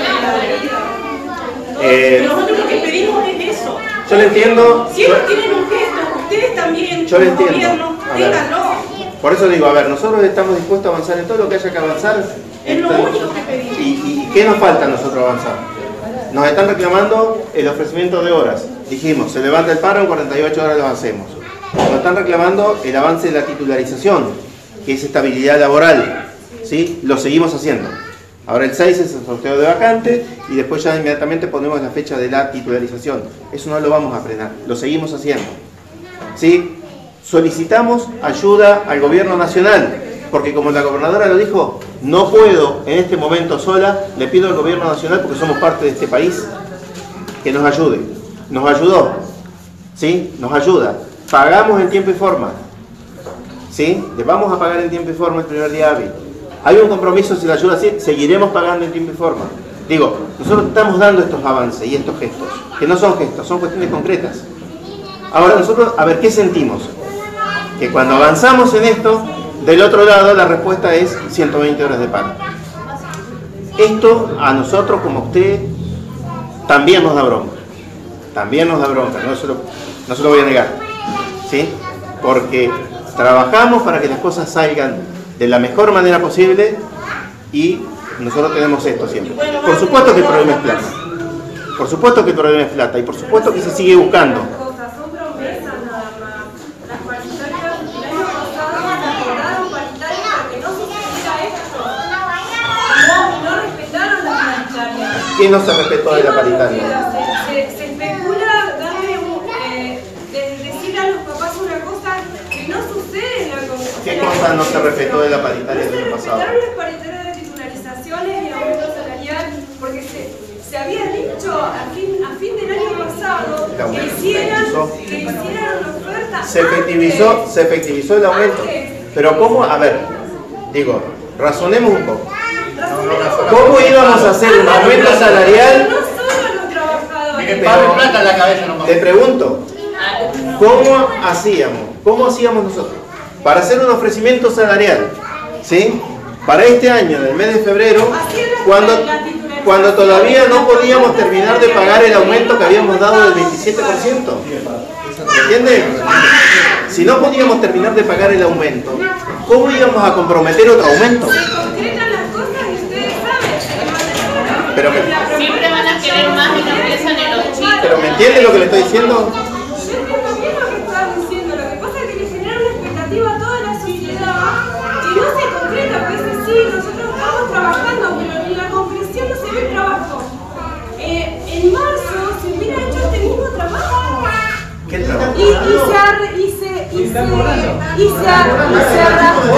Eh, Nosotros lo que pedimos es eso. yo lo entiendo. Si ellos tienen un gesto, ustedes también, Yo lo como entiendo. gobierno, A ver. ténganlo. Por eso digo, a ver, nosotros estamos dispuestos a avanzar en todo lo que haya que avanzar. Es lo Entonces, único que pedimos. ¿Y, y qué nos falta a nosotros avanzar? Nos están reclamando el ofrecimiento de horas. Dijimos, se levanta el paro, en cuarenta y ocho horas lo hacemos. Nos están reclamando el avance de la titularización, que es estabilidad laboral. ¿Sí? Lo seguimos haciendo. Ahora el seis es el sorteo de vacante y después ya inmediatamente ponemos la fecha de la titularización. Eso no lo vamos a frenar, lo seguimos haciendo. ¿Sí? Solicitamos ayuda al gobierno nacional, porque como la gobernadora lo dijo, no puedo en este momento sola, le pido al gobierno nacional, porque somos parte de este país, que nos ayude. Nos ayudó, ¿sí? Nos ayuda. Pagamos en tiempo y forma, ¿sí? Le vamos a pagar en tiempo y forma el primer día hábil. Hay un compromiso, si la ayuda así, seguiremos pagando en tiempo y forma. Digo, nosotros estamos dando estos avances y estos gestos, que no son gestos, son cuestiones concretas. Ahora nosotros, a ver, ¿qué sentimos? Que cuando avanzamos en esto, del otro lado la respuesta es ciento veinte horas de paro. Esto a nosotros, como a usted, también nos da bronca. También nos da bronca, no se lo, no se lo voy a negar. ¿Sí? Porque trabajamos para que las cosas salgan de la mejor manera posible y nosotros tenemos esto siempre. Por supuesto que el problema es plata. Por supuesto que el problema es plata y por supuesto que se sigue buscando. ¿Quién no se respetó de la paritaria? Se, se especula darle un, eh, de decir a los papás una cosa que no sucede en la comunidad. ¿Qué cosa no se respetó de la paritaria del año pasado? Se respetaron las paritarias de titularizaciones y el aumento salarial porque se, se había dicho a fin, a fin del año pasado que hicieran, que hicieran la oferta. Se efectivizó, se efectivizó el aumento. Pero ¿cómo? A ver, digo, razonemos un poco. ¿Cómo íbamos a hacer un aumento salarial? Pero, te pregunto, ¿cómo hacíamos? ¿Cómo hacíamos nosotros? Para hacer un ofrecimiento salarial, ¿sí? Para este año, en el mes de febrero, cuando, cuando todavía no podíamos terminar de pagar el aumento que habíamos dado del veintisiete por ciento. ¿Entienden? Si no podíamos terminar de pagar el aumento, ¿cómo íbamos a comprometer otro aumento? Pero me, siempre van a querer más y no piensan en los chicos. ¿Pero me entiende lo que le estoy diciendo? Yo entiendo bien lo que estás diciendo, lo que pasa es que le genera una expectativa a toda la sociedad y no se concreta, pues sí, nosotros estamos trabajando, pero en la concreción no se ve trabajo. Eh, en marzo se hubiera hecho este mismo trabajo. ¿Qué trabajo? Y, y se arre, y se y se y se, y se arrastró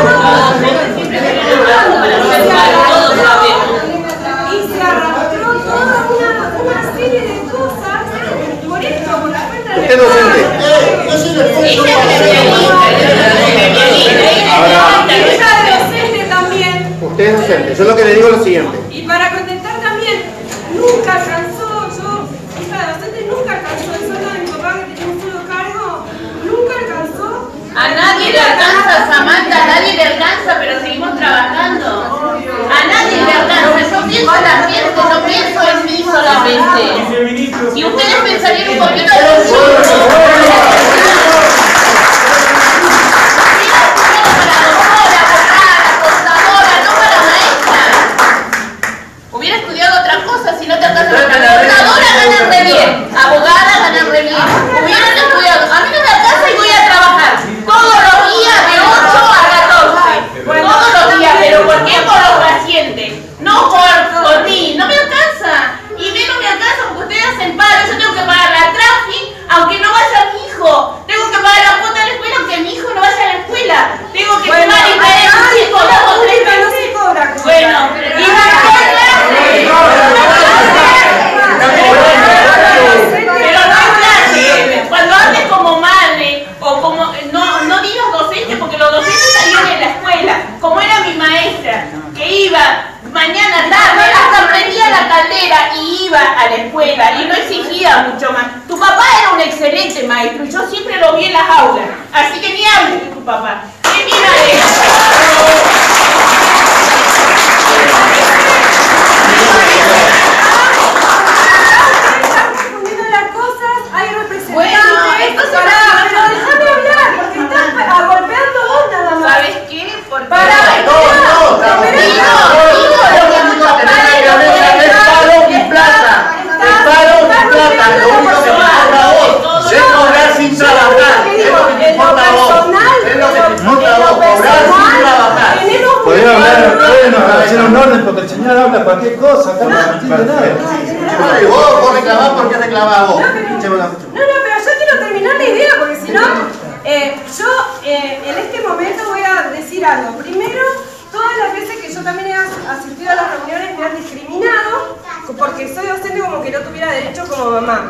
y se arrastró toda una, una serie de cosas por esto, por la falta de... ¿Usted docente? Ahora, ella es docente también. usted es docente. Yo lo que le digo es lo siguiente. Y para contestar también, nunca alcanzó, yo, hija de docente, nunca alcanzó el sueldo de mi papá que tenía un solo cargo, nunca alcanzó. A nadie le alcanza, Samantha, a nadie le alcanza, pero seguimos trabajando. A nadie le alcanza, yo pienso en la gente, no pienso en mí solamente. Y ustedes pensarían un poquito de nosotros. Hubiera estudiado otra cosa, si no te alcanza la contadora, ganan re bien, abogada, ganan re bien. Hubieran estudiado, a mí no me alcanza y voy a trabajar todos los días de ocho a catorce. Todos los días, pero ¿por qué? iba mañana tarde, hasta prendía la caldera y iba a la escuela y no exigía mucho más. Tu papá era un excelente maestro y yo siempre lo vi en las aulas. Así que ni hables de tu papá. ¿Qué mira Hay representantes. Bueno, entonces para, pero déjame hablar, porque estás golpeando vos nada más. ¿Sabes qué? Porque para no, no, no, paro y plata. Paro y plata. Lo único que me importa a vos es cobrar sin trabajar. Es lo que te importa a vos. Es lo que te importa a vos, cobrar sin trabajar. Podés hablar, pueden hacer un orden porque el señor habla cualquier cosa, acá no entiende nada. Vos, vos reclamás, ¿por qué reclamás vos? No, no, no, pero yo quiero terminar la idea porque si no, eh, yo eh, en este momento voy a decir algo. Primero, todas las veces que yo también he asistido a las reuniones me han discriminado porque soy docente como que no tuviera derecho como mamá.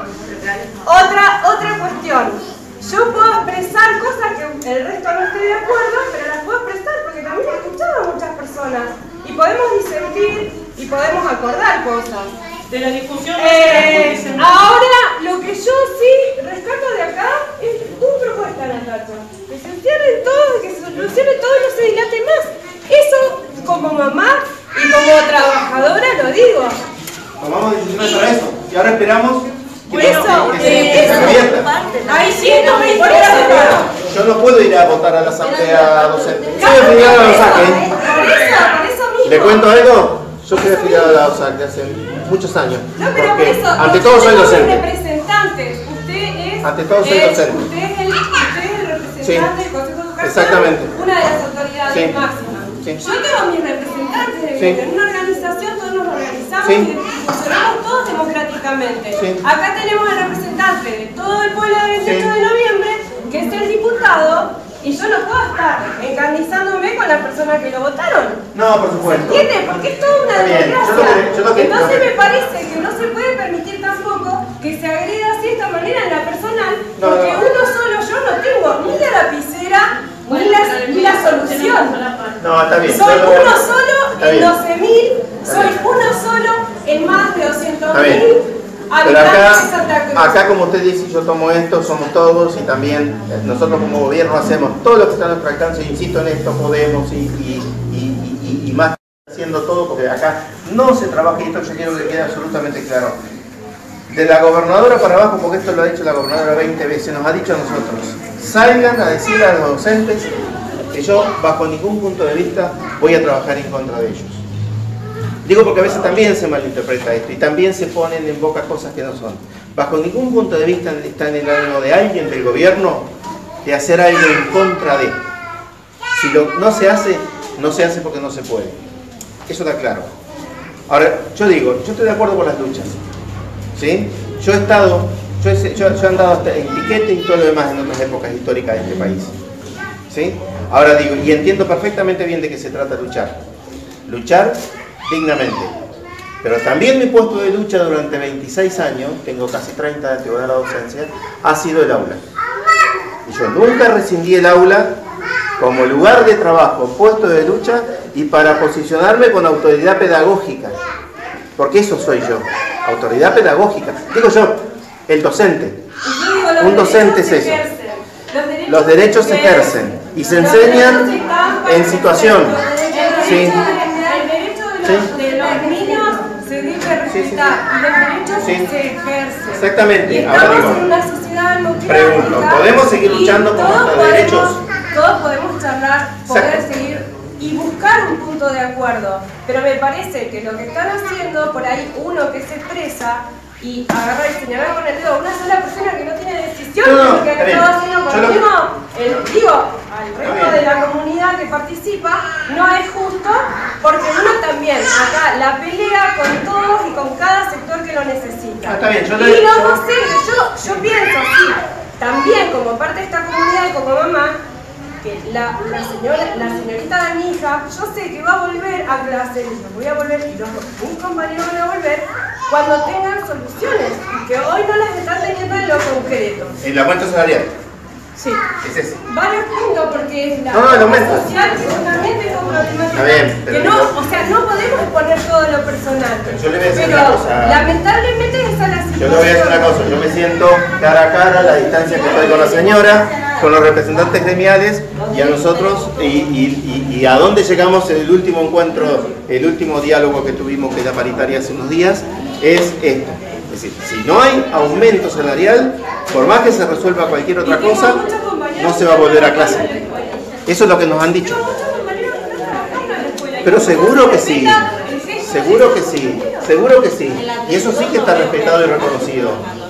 Otra, otra cuestión. Yo puedo expresar cosas que el resto no esté de acuerdo, pero las puedo expresar porque también he escuchado a muchas personas. Y podemos disentir y podemos acordar cosas. De la discusión. Eh, ahora, lo que yo sí rescato de acá es tu propuesta, Natacha. Que se cierren todo, que se solucione todo y no se dilate más. Eso, como mamá y como trabajadora, lo digo. Tomamos decisiones para eso. Y ahora esperamos que, Por eso, que, que, eh, que se eso, revierta. ahí sí no me importa. Yo no puedo ir a votar a la asamblea docente. Soy afiliado a la O S A C. ¿eh? Por eso, por eso mismo. ¿Le cuento algo? Yo soy afiliado a la O S A C hace muchos años. No, pero por Porque eso, ante todo soy docente. representantes. Usted es. Ante todo soy es- docente. Usted es el, usted es el representante Sí. del Consejo de Educación. Exactamente. Una de las autoridades Sí. máximas. Sí. Yo tengo mis representantes de Sí. en una organización, todos nos organizamos Sí. y funcionamos todos democráticamente. Sí. Acá tenemos al representante de todo el pueblo del veintiocho Sí. de noviembre, que es el diputado, y yo no puedo estar encarnizándome con las personas que lo votaron. No, por supuesto. ¿Entiendes? Porque es toda una Está bien. democracia. Yo lo que- yo lo que- Entonces lo que- me parece que no se puede permitir tampoco que se agreda así de esta manera en la personal, No, porque no. uno solo yo no tengo ni la lapicera ni la, ni la solución. No, está bien. Soy Yo lo- uno solo Está en bien. doce mil, Está soy bien. uno solo en más de doscientos Está bien. mil Pero habitantes de Santa acá, Cruz. acá como usted dice, yo tomo esto, somos todos y también eh, nosotros como gobierno hacemos todo lo que está a nuestro alcance, insisto en esto, podemos y, y, y, y, y más haciendo todo porque acá no se trabaja y esto yo quiero que quede absolutamente claro. De la gobernadora para abajo, porque esto lo ha dicho la gobernadora veinte veces, nos ha dicho a nosotros, salgan a decirle a los docentes que yo bajo ningún punto de vista voy a trabajar en contra de ellos. Digo porque a veces también se malinterpreta esto y también se ponen en boca cosas que no son. Bajo ningún punto de vista está en el ánimo de alguien del gobierno de hacer algo en contra de. Si lo, no se hace, no se hace porque no se puede. Eso está claro. Ahora, yo digo, yo estoy de acuerdo con las luchas. ¿Sí? Yo he estado, yo he, yo, yo he andado hasta en piquete y todo lo demás en otras épocas históricas de este país. ¿Sí? Ahora digo, y entiendo perfectamente bien de qué se trata luchar. Luchar dignamente. Pero también mi puesto de lucha durante veintiséis años, tengo casi treinta de antigüedad a la docencia, ha sido el aula. Y yo nunca rescindí el aula como lugar de trabajo, puesto de lucha y para posicionarme con autoridad pedagógica. Porque eso soy yo, autoridad pedagógica. Digo yo, el docente. Yo digo, los Un docente derechos es se eso. ejercen. Los derechos, Los derechos se ejercen y se Los enseñan derechos están para en situación. ejercer. Sí. El derecho de- el derecho de los, Sí. de los niños se debe respetar y los derechos Sí. se ejercen. Exactamente. Y Ahora estamos digo, en una sociedad democrática. pregunto, ¿podemos seguir y luchando por todos nuestros podemos- derechos? Todos podemos charlar, poder Exacto. seguir y buscar un punto de acuerdo. Pero me parece que lo que están haciendo por ahí, uno que se expresa y agarrar y señalar con el dedo a una sola persona que no tiene decisión, No, no, porque está bien. está haciendo Yo con lo- el mismo, el- digo, al resto bien. de la comunidad que participa, no es justo, porque uno también acá la pelea con todos y con cada sector que lo necesita. Ah, está bien, yo y le- los yo- docentes, yo, yo pienso, sí, también como parte de esta comunidad y como mamá, que la, la, señora, la señorita de mi hija, yo sé que va a volver a clase, y yo voy a volver, y los, mis compañeros van a volver, cuando tengan soluciones, y que hoy no las están teniendo en lo concreto. El aumento salarial. Sí. Es ese. Varios puntos, porque es la No, no, el aumento. social que justamente es un problemática. Está bien, pero que no, digo- o sea, no podemos en lo personal. Yo le voy a decir Pero una cosa. lamentablemente esa es la situación. Yo le voy a decir una cosa, yo me siento cara a cara a la distancia que estoy con la señora, con los representantes gremiales y a nosotros, y, y, y, y a dónde llegamos en el último encuentro, el último diálogo que tuvimos, que era paritaria hace unos días, es esto. Es decir, si no hay aumento salarial, por más que se resuelva cualquier otra cosa, no se va a volver a clase. Eso es lo que nos han dicho. Pero seguro que sí, seguro que sí, seguro que sí. Y eso sí que está respetado y reconocido.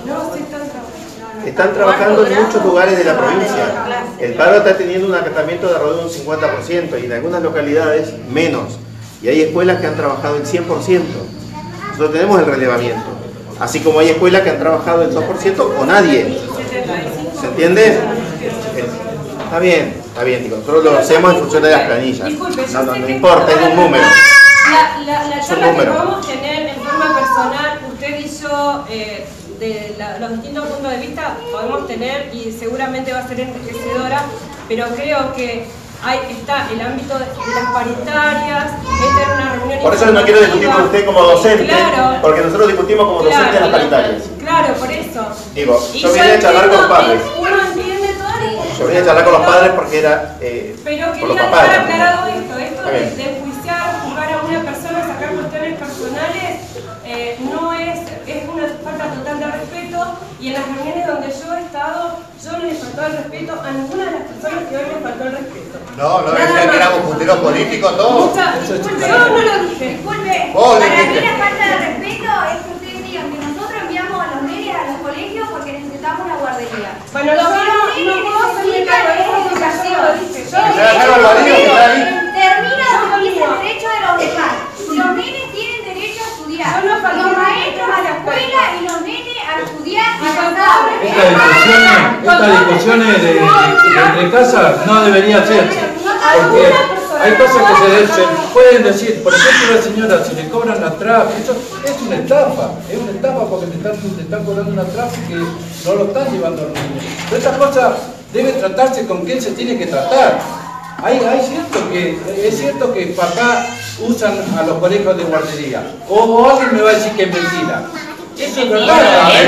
Están trabajando en muchos lugares de la provincia. El paro está teniendo un acatamiento de alrededor de un cincuenta por ciento y en algunas localidades menos. Y hay escuelas que han trabajado el cien por ciento. Nosotros tenemos el relevamiento. Así como hay escuelas que han trabajado el dos por ciento o nadie. ¿Se entiende? Está bien, está bien, digo, nosotros lo hacemos en función de las planillas. No, no, no importa, es un número. La, la, la Es un charla que número. podemos tener en forma personal, usted y yo, eh, de la- los distintos puntos de vista, podemos tener y seguramente va a ser enriquecedora, pero creo que hay, está el ámbito de, de las paritarias, esta era una reunión Por eso no quiero discutir con usted como docente, Claro. porque nosotros discutimos como docentes en las paritarias. Claro, por eso. Digo, Y yo vine a charlar con los padres. Uno entiende todas las Yo vine a charlar con los padres porque era eh, Pero por los quería papás. dejar también. aclarado esto, esto Está de, bien. de enjuiciar, juzgar a una persona, sacar cuestiones personales, eh, no es, es una falta total de respeto, y en las reuniones donde yo he estado, yo no le he faltado el respeto a ninguna de las personas que hoy me faltó el respeto. No, no Nada decía que más. éramos punteros políticos todos. Mucha- disculpe, yo no lo dije. Disculpe, Vos para dijiste. mí la falta de respeto es que ustedes digan que nosotros enviamos a los nenes a los colegios porque necesitamos la guardería. Bueno, Los yo no- nenes no puedo hacerme necesitan cargo de eso porque yo educación. lo dije. Yo Los dije, nenes yo lo dije, tienen- yo lo dije. termina Yo lo que dice lo el digo. derecho de los demás. Los nenes tienen derecho a estudiar. Yo no falté Los el maestros a la respeto. escuela y los nenes a estudiar a Y la faltó casa. el Estas discusiones, estas discusiones de, de entre casas no deberían hacerse, porque hay cosas que se dicen, pueden decir, por ejemplo la señora, si le cobran la trap, eso es una estafa, es una estafa porque le están, le están cobrando una trap que no lo están llevando a los niños. Pero estas cosas deben tratarse con quién se tiene que tratar. Hay, hay cierto que, es cierto que papá usan a los colegios de guardería, o, o alguien me va a decir que es mentira. Eso es verdad.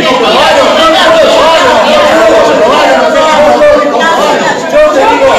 Yo te digo,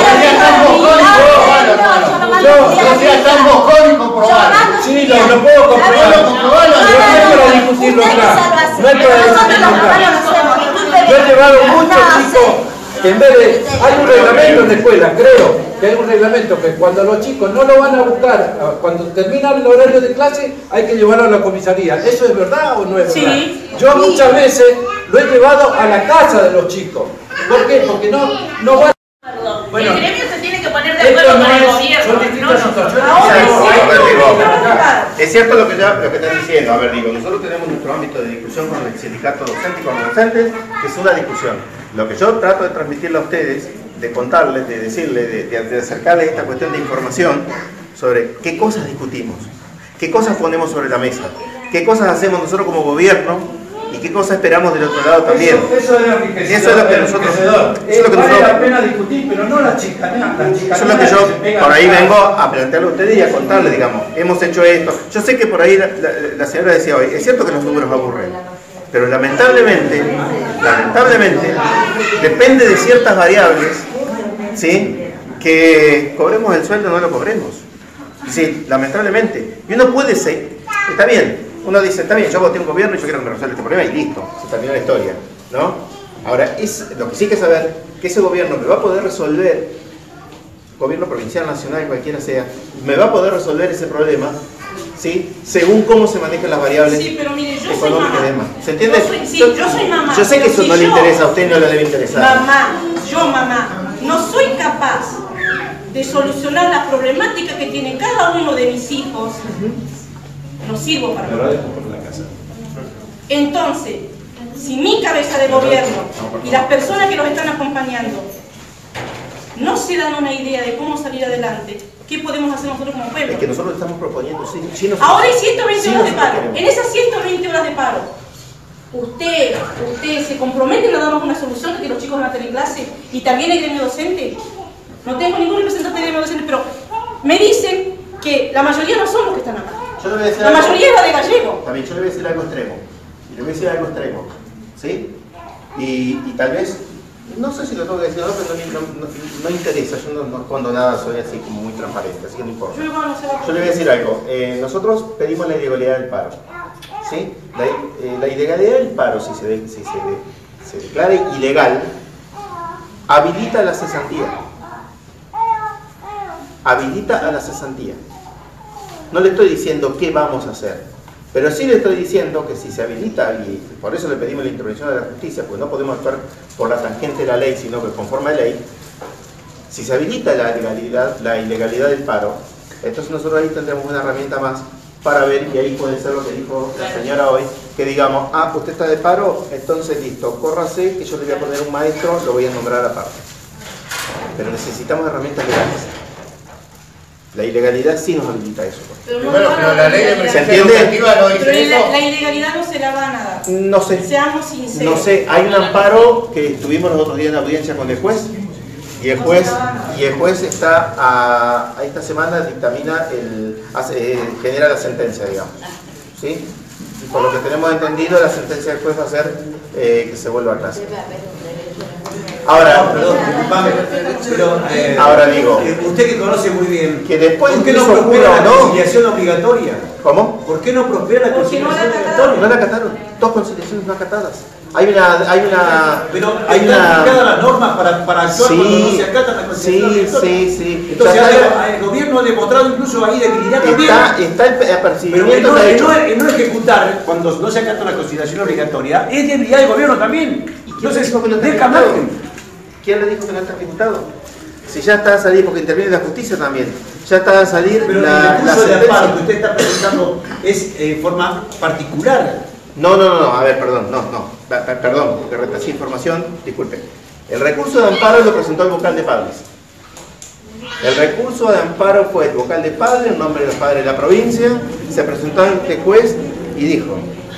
yo Decía tan bocón y comprobado. sí, lo, lo puedo comprobar. No es para discutirlo acá. No es para discutirlo acá. Yo he llevado muchos chicos que en vez de... Hay un reglamento en la escuela, creo que hay un reglamento que cuando los chicos no lo van a buscar, cuando termina el horario de clase, hay que llevarlo a la comisaría. ¿Eso es verdad o no es verdad? Sí. Yo muchas veces lo he llevado a la casa de los chicos. ¿Por qué? Porque no, no van... Bueno, el gremio se tiene que poner de esto acuerdo no con el es, gobierno. son no distintas nosotros. situaciones. Ahora que sí, no- a ver, digo, es cierto lo que, ya, lo que están diciendo. A ver, digo, nosotros tenemos nuestro ámbito de discusión con el sindicato docente y con los docentes, que es una discusión. Lo que yo trato de transmitirle a ustedes, de contarles, de decirles, de, de, de acercarles esta cuestión de información sobre qué cosas discutimos, qué cosas ponemos sobre la mesa, qué cosas hacemos nosotros como gobierno y qué cosas esperamos del otro lado también. Eso, eso es enriquecedor. Eso es lo que nosotros- enriquecedor. eso es lo que vale nosotros- la pena discutir, pero no la chicanea. La chicanea Eso es lo que se yo pega por ahí acá. vengo a plantearle a ustedes y a contarles, digamos, hemos hecho esto. Yo sé que por ahí la, la- la señora decía hoy, es cierto que los números aburren, pero lamentablemente, lamentablemente, depende de ciertas variables, ¿sí? Que cobremos el sueldo o no lo cobremos. Sí, lamentablemente. Y uno puede ser, está bien, uno dice, está bien, yo voté un gobierno y yo quiero que me resuelva este problema y listo, se terminó la historia, ¿no? Ahora, es, lo que sí hay que saber, que ese gobierno me va a poder resolver, gobierno provincial, nacional, cualquiera sea, me va a poder resolver ese problema, ¿sí? Según cómo se manejan las variables Sí, pero mire, yo soy económicas mamá. y demás. ¿Se entiende? Yo soy- sí, yo soy mamá, Yo sé que pero eso si no le yo- interesa a usted y no le debe interesar. Mamá, yo mamá, no soy capaz de solucionar la problemática que tiene cada uno de mis hijos. No sirvo para nada. Entonces, si mi cabeza de gobierno y las personas que los están acompañando no se dan una idea de cómo salir adelante, ¿qué podemos hacer nosotros como pueblo? Es que nosotros estamos proponiendo, sí, sí nosotros- Ahora hay ciento veinte sí horas de nosotros paro. queremos. En esas ciento veinte horas de paro, ¿usted, usted se comprometen a darnos una solución de que los chicos van a tener clase? ¿Y también el gremio docente? No tengo ningún representante del gremio docente, pero me dicen que la mayoría no son los que están acá. yo le voy a decir La algo, mayoría era de gallego. también yo le voy a decir algo extremo. Y le voy a decir algo extremo. ¿Sí? Y, y tal vez, no sé si lo tengo que decir o no, pero no, no, no, no interesa. Yo no, no escondo nada, soy así como muy transparente, así que no importa. Yo igual no sé. Yo le voy a decir algo. Eh, nosotros pedimos la ilegalidad del paro. ¿Sí? La, eh, la ilegalidad del paro, si se, de, si se, de, se declara ilegal, habilita la cesantía. Habilita a la cesantía. No le estoy diciendo qué vamos a hacer, pero sí le estoy diciendo que si se habilita, y por eso le pedimos la intervención de la justicia, porque no podemos actuar por la tangente de la ley, sino que conforme a la ley, si se habilita la ilegalidad, la ilegalidad del paro, entonces nosotros ahí tendremos una herramienta más para ver, y ahí puede ser lo que dijo la señora hoy, que digamos, ah, usted está de paro, entonces listo, córrase, que yo le voy a poner un maestro, lo voy a nombrar aparte. Pero necesitamos herramientas legales. La ilegalidad sí nos habilita eso. Pero, no Primero, pero la ley de ¿Se emergencia entiende? educativa no dice Pero eso. la, la ilegalidad no se la van a dar. No sé. Seamos sinceros. No sé, hay un amparo que tuvimos los otros días en la audiencia con el juez, y el juez, y el juez está a, a esta semana dictamina el hace, eh, genera la sentencia, digamos. ¿Sí? Y por lo que tenemos entendido, la sentencia del juez va a ser eh, que se vuelva a clase. Ahora, perdón, disculpame, pero eh, ahora digo, eh, usted que conoce muy bien, que después ¿por qué no incluso prospera la juro, ¿no? conciliación obligatoria? ¿Cómo? ¿Por qué no prospera la Porque no conciliación la obligatoria? No la acataron, dos conciliaciones no acatadas. Hay una, hay una, Pero hay están una. fijadas las normas para, para actuar Sí, cuando no se acatan la conciliación sí, obligatoria. sí, sí. Entonces, Ya está- ahora, el gobierno ha demostrado incluso ahí debilidad también. Está, está el Pero en apercibimiento no, de en hecho. no, en no ejecutar cuando no se acata la conciliación obligatoria es debilidad del gobierno también. Entonces, dijo que no está deja ejecutado? margen. ¿Quién le dijo que no está ejecutado? Si ya está a salir, porque interviene la justicia también, ya está a salir Pero la, el la recurso de amparo sentencia. que usted está presentando es en eh, forma particular. No, no, no, no, a ver, perdón, no, no, pa- pa- perdón, porque retrasé información, disculpe. El recurso de amparo lo presentó el vocal de padres. El recurso de amparo fue el vocal de padres, en nombre de los padres de la provincia, se presentó ante el juez y dijo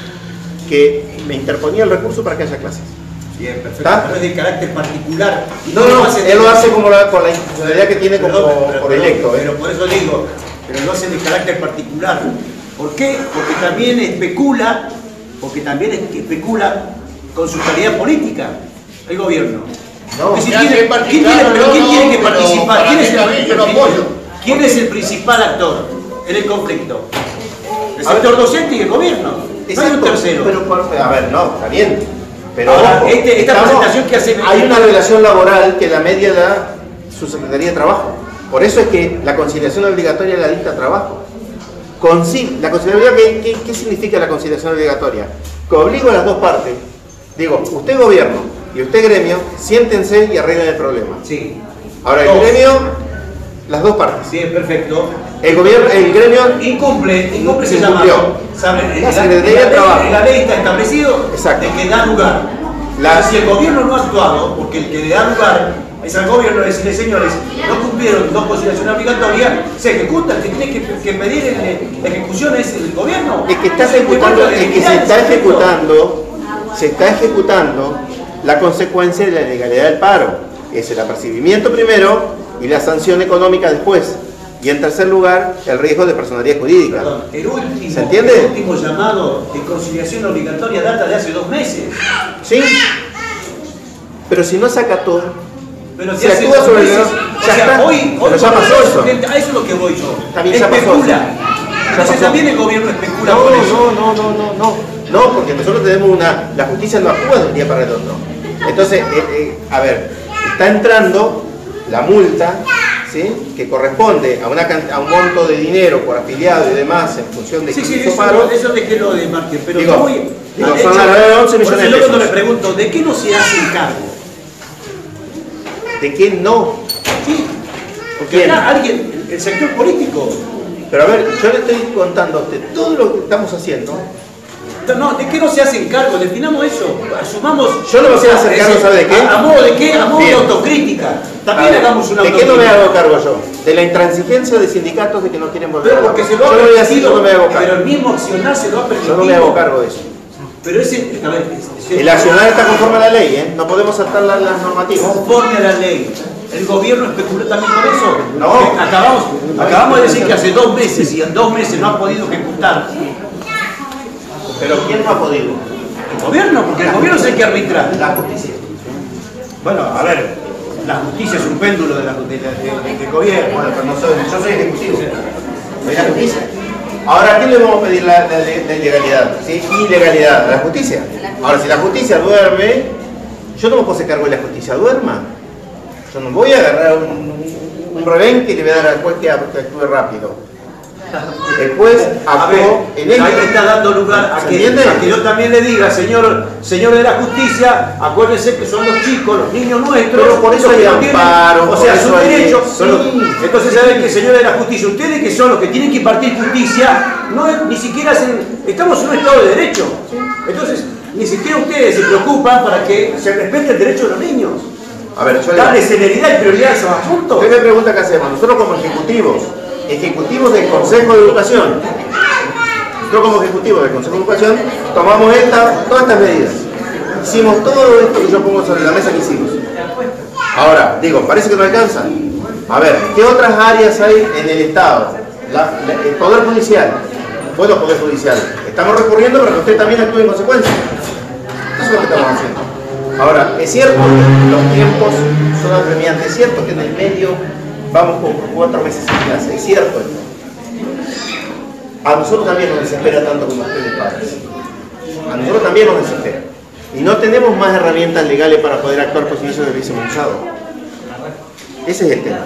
que me interponía el recurso para que haya clases. Bien, perfecto. ¿Está? No es de carácter particular. Y No, no, hace él lo de- hace como la, con la institucionalidad que tiene como Perdón, pero- por pero- electo. ¿eh? Pero por eso digo, pero lo hace de carácter particular. ¿Por qué? Porque también especula, porque también especula con su calidad política el gobierno. No, Porque si ya tiene- que ¿quién particular, tiene, pero no, quién no, tiene que pero participar? para ¿Quién mí es, el, también, yo el- lo apoyo. ¿Quién es el principal actor en el conflicto? El A ver. sector docente y el gobierno. No hay un Exacto, tercero. Pero, por- a ver, no, está bien. Pero Ahora, ojo, este- esta estamos- presentación que hace- hay una relación laboral que la media da su Secretaría de Trabajo. Por eso es que la conciliación obligatoria la dicta trabajo. Conci- la conciliación, ¿qué, qué, qué significa la conciliación obligatoria? Que obligo a las dos partes. Digo, usted gobierno y usted gremio, siéntense y arreglen el problema. Sí. Ahora el Dos. gremio, las dos partes. Bien, perfecto. El gobierno, el gremio Incumple, incumple se llama. incumplió. ¿Sabe? La En la, Secretaría en de la ley- Trabajo. en la ley está establecido Exacto. de que da lugar. La- Entonces, si el gobierno no ha actuado, porque el que le da lugar es al gobierno decirle, señores, no cumplieron dos conciliaciones obligatorias, se ejecuta. El que tiene que, que pedir el- la ejecución es el gobierno. Es que está Entonces, ejecutando, demuestra es que se debilidad está en ese aspecto. ejecutando, se está ejecutando la consecuencia de la legalidad del paro. Es el apercibimiento primero y la sanción económica después. Y en tercer lugar, el riesgo de personalidad jurídica. Perdón, el último, ¿Se entiende? el último llamado de conciliación obligatoria data de hace dos meses. ¿Sí? Pero si no se acató, Pero se si hace actúa dos sobre el meses, ya o sea, está. hoy, hoy Pero ya pasó eso. A eso es lo que voy yo. También ya pasó Especula. eso. Entonces pasó. también el gobierno especula No, con eso. no, no, no, no, no, no, porque nosotros tenemos una, la justicia no actúa de un día para el otro. Entonces, eh, eh, a ver, está entrando la multa, ¿sí? Que corresponde a, una, can- a un monto de dinero por afiliado y demás en función de Sí, que sí, hizo eso, paro. eso te quiero de margen, pero Digo, yo voy... digo, de son hecho, alrededor de once por eso millones de yo cuando pesos. le pregunto, ¿de qué no se hacen cargo? ¿De qué no? Sí, porque ¿Quién? acá alguien, el sector político... Pero a ver, yo le estoy contando a usted todo lo que estamos haciendo. No, ¿de qué no se hacen cargo? Definamos eso, asumamos... Yo no me voy a hacer cargo, ¿sabe de qué? ¿A, a modo de qué? A modo de Bien. autocrítica. A También ver, hagamos una ¿de qué no me autocrítica. hago cargo yo? De la intransigencia de sindicatos de que no quieren volver. Pero porque se lo ha yo no voy a decir, permitido, yo no me hago pero cargo. el mismo accionar se lo ha permitido. Yo no me hago cargo de eso. Pero ese, a ver, es- es- El accionar está conforme a la ley, ¿eh? No podemos saltar las, las normativas. conforme a la ley. el gobierno especuló también con eso. No. Que acabamos, acabamos de decir que hace dos meses y en dos meses no ha podido ejecutar. Pero ¿quién no ha podido? El gobierno, porque el gobierno es el que arbitra. La justicia. Bueno, a ver, la justicia es un péndulo de la, de, de, de, de gobierno. Bueno, pero no soy, yo soy ejecutivo. Soy la justicia. Ahora, ¿a quién le vamos a pedir la, la, la ilegalidad? ¿Sí? Ilegalidad, a la justicia. Ahora, si la justicia duerme, yo no me puedo hacer cargo de la justicia duerma. Yo no voy a agarrar un, un rebenque y le voy a dar al juez que actúe rápido. El juez actuó en esto. Ahí está dando lugar a que, a que yo también le diga, señor, señor de la justicia, acuérdense que son los chicos, los niños nuestros. Pero por eso hay amparo, o sea, son derechos. Sí. Entonces, ¿saben qué, señor de la justicia? Ustedes que son los que tienen que impartir justicia, no es, ni siquiera hacen, estamos en un estado de derecho. Entonces, ni siquiera ustedes se preocupan para que se respete el derecho de los niños. A ver, yo darle celeridad y prioridad a esos asuntos. Usted me pregunta qué hacemos. Nosotros como ejecutivos, ejecutivos del Consejo de Educación, nosotros como ejecutivos del Consejo de Educación, tomamos esta, todas estas medidas. Hicimos todo esto que yo pongo sobre la mesa que hicimos. Ahora, digo, parece que no alcanza. A ver, ¿qué otras áreas hay en el Estado? La, la, el Poder Judicial. Bueno, Poder Judicial. Estamos recurriendo para que usted también actúe en consecuencia. Eso es lo que estamos haciendo. Ahora, es cierto que los tiempos son apremiantes, es cierto que en el medio vamos con cuatro meses en clase, es cierto esto. A nosotros también nos desespera tanto como a ustedes padres. A nosotros también nos desespera. Y no tenemos más herramientas legales para poder actuar por si eso lo hubiésemos usado. Ese es el tema.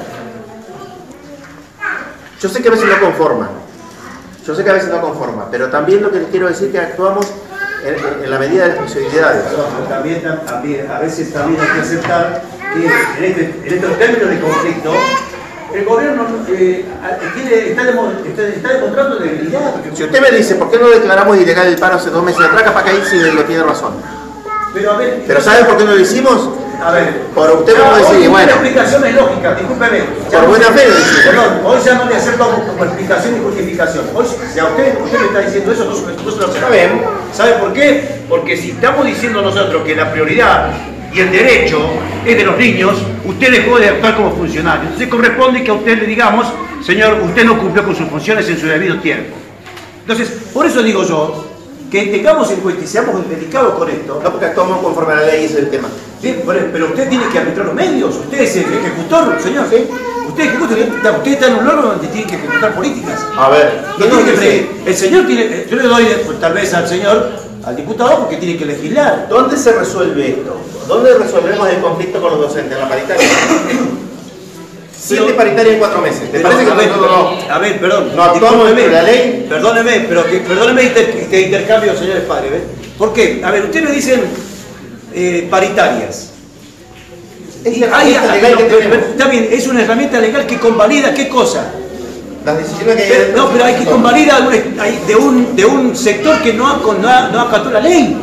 Yo sé que a veces no conforma. Yo sé que a veces no conforma, pero también lo que les quiero decir es que actuamos en, en la medida de las posibilidades. También, también, a veces también hay que aceptar que en, este, en estos términos de conflicto, el gobierno eh, tiene, está, demo, está, está demostrando debilidad. Si usted me dice, ¿por qué no declaramos ilegal el paro hace dos meses atrás? Capaz que ahí sí lo tiene razón. Pero, a ver, ¿Pero ¿saben por qué no lo hicimos? A ver, por usted no decir, bueno. La explicación es lógica, discúlpeme. Por buena fe lo decimos. Perdón, hoy ya no le acepto como, como explicación y justificación. Hoy, si a usted, usted me está diciendo eso, no, no se lo saben. ¿Sabe por qué? Porque si estamos diciendo nosotros que la prioridad y el derecho es de los niños, usted dejó de actuar como funcionario. Entonces corresponde que a usted le digamos, señor, usted no cumplió con sus funciones en su debido tiempo. Entonces, por eso digo yo, que tengamos en cuenta y seamos delicados con esto. No, porque actuamos conforme a la ley, ese es el tema. Sí, pero usted tiene que arbitrar los medios, usted es el ejecutor, señor. ¿Sí? Usted ejecuta, usted está en un órgano donde tiene que ejecutar políticas. A ver, no tiene que sí. El señor tiene, yo le doy pues, tal vez al señor, al diputado, porque tiene que legislar. ¿Dónde se resuelve esto? ¿Dónde resolvemos el conflicto con los docentes? ¿En la paritaria? Siete paritarias en cuatro meses. ¿Te parece que a ver, no, no, a ver, perdón. No actuamos dentro de la ley. Perdóneme, pero que, perdóneme este, este intercambio, señores padres. ¿Ves? ¿Por qué? A ver, ustedes me dicen eh, paritarias. Es la Ay, herramienta ah, legal no, que pero, tenemos. pero, está bien, es una herramienta legal que convalida qué cosa. Las decisiones que hay Pero, no, pero hay que convalida de un, de un sector que no, no, no acató la ley.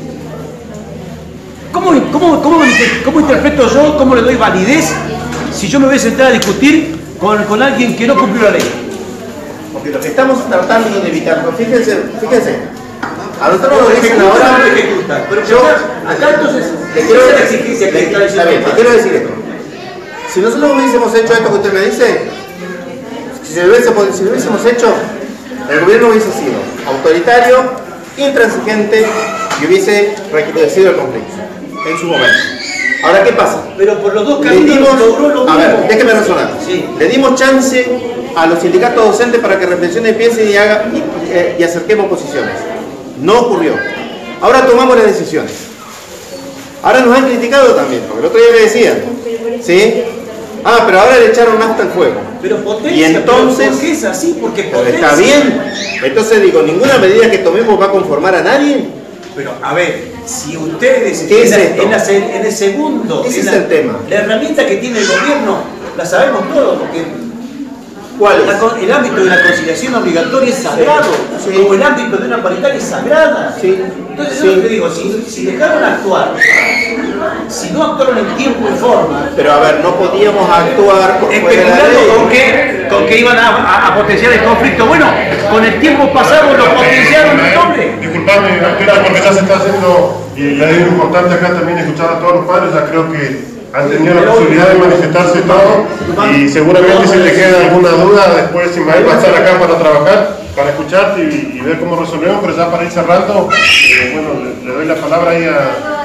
¿Cómo, cómo, cómo, ¿Cómo interpreto yo, cómo le doy validez si yo me voy a sentar a discutir con, con alguien que no cumplió la ley? Porque lo que estamos tratando de evitar, fíjense, fíjense, a nosotros nos dicen Ejecuta, ahora, no ejecuta. Pero yo, acá entonces, le quiero, esa es la exigencia que le, está diciendo. bien, le quiero decir esto. Si nosotros hubiésemos hecho esto que usted me dice, si lo hubiésemos, si lo hubiésemos hecho, el gobierno hubiese sido autoritario, intransigente y hubiese recrudecido el conflicto en su momento. Ahora, ¿qué pasa? Pero por los dos Le caminos dimos, logró lo a ver, mismo. déjeme razonar. Sí. Le dimos chance a los sindicatos docentes para que reflexionen, piensen y, haga, y, eh, y acerquemos posiciones. No ocurrió. Ahora tomamos las decisiones. Ahora nos han criticado también, porque el otro día me decían, ¿sí? Ah, pero ahora le echaron nafta al fuego. Pero potencia, y entonces, ¿por qué es así? Porque pero potencia. está bien. Entonces digo, ninguna medida que tomemos va a conformar a nadie. Pero, a ver, si ustedes ¿Qué es en, esto? en, la, en el segundo, Ese en es la, el tema. La herramienta que tiene el gobierno, la sabemos todos, porque ¿cuál es? La, el ámbito de la conciliación obligatoria es sagrado, sí. Como el ámbito de una paritaria es sagrada. Sí. Entonces, Sí. yo lo que digo, si, si dejaron actuar, si no actuaron en tiempo y forma, Pero a ver, no podíamos actuar por fuera de la ley. especulando con que, con que iban a, a, a potenciar el conflicto. Bueno, con el tiempo pasado lo potenciaron el doble. Disculpame, Artera, porque ya se está haciendo, y le digo importante acá también escuchar a todos los padres, ya creo que han tenido la posibilidad de manifestarse todo y seguramente si te queda alguna duda después Ismael va a estar acá para trabajar, para escucharte y, y ver cómo resolvemos, pero ya para ir cerrando, eh, bueno, le, le doy la palabra ahí a...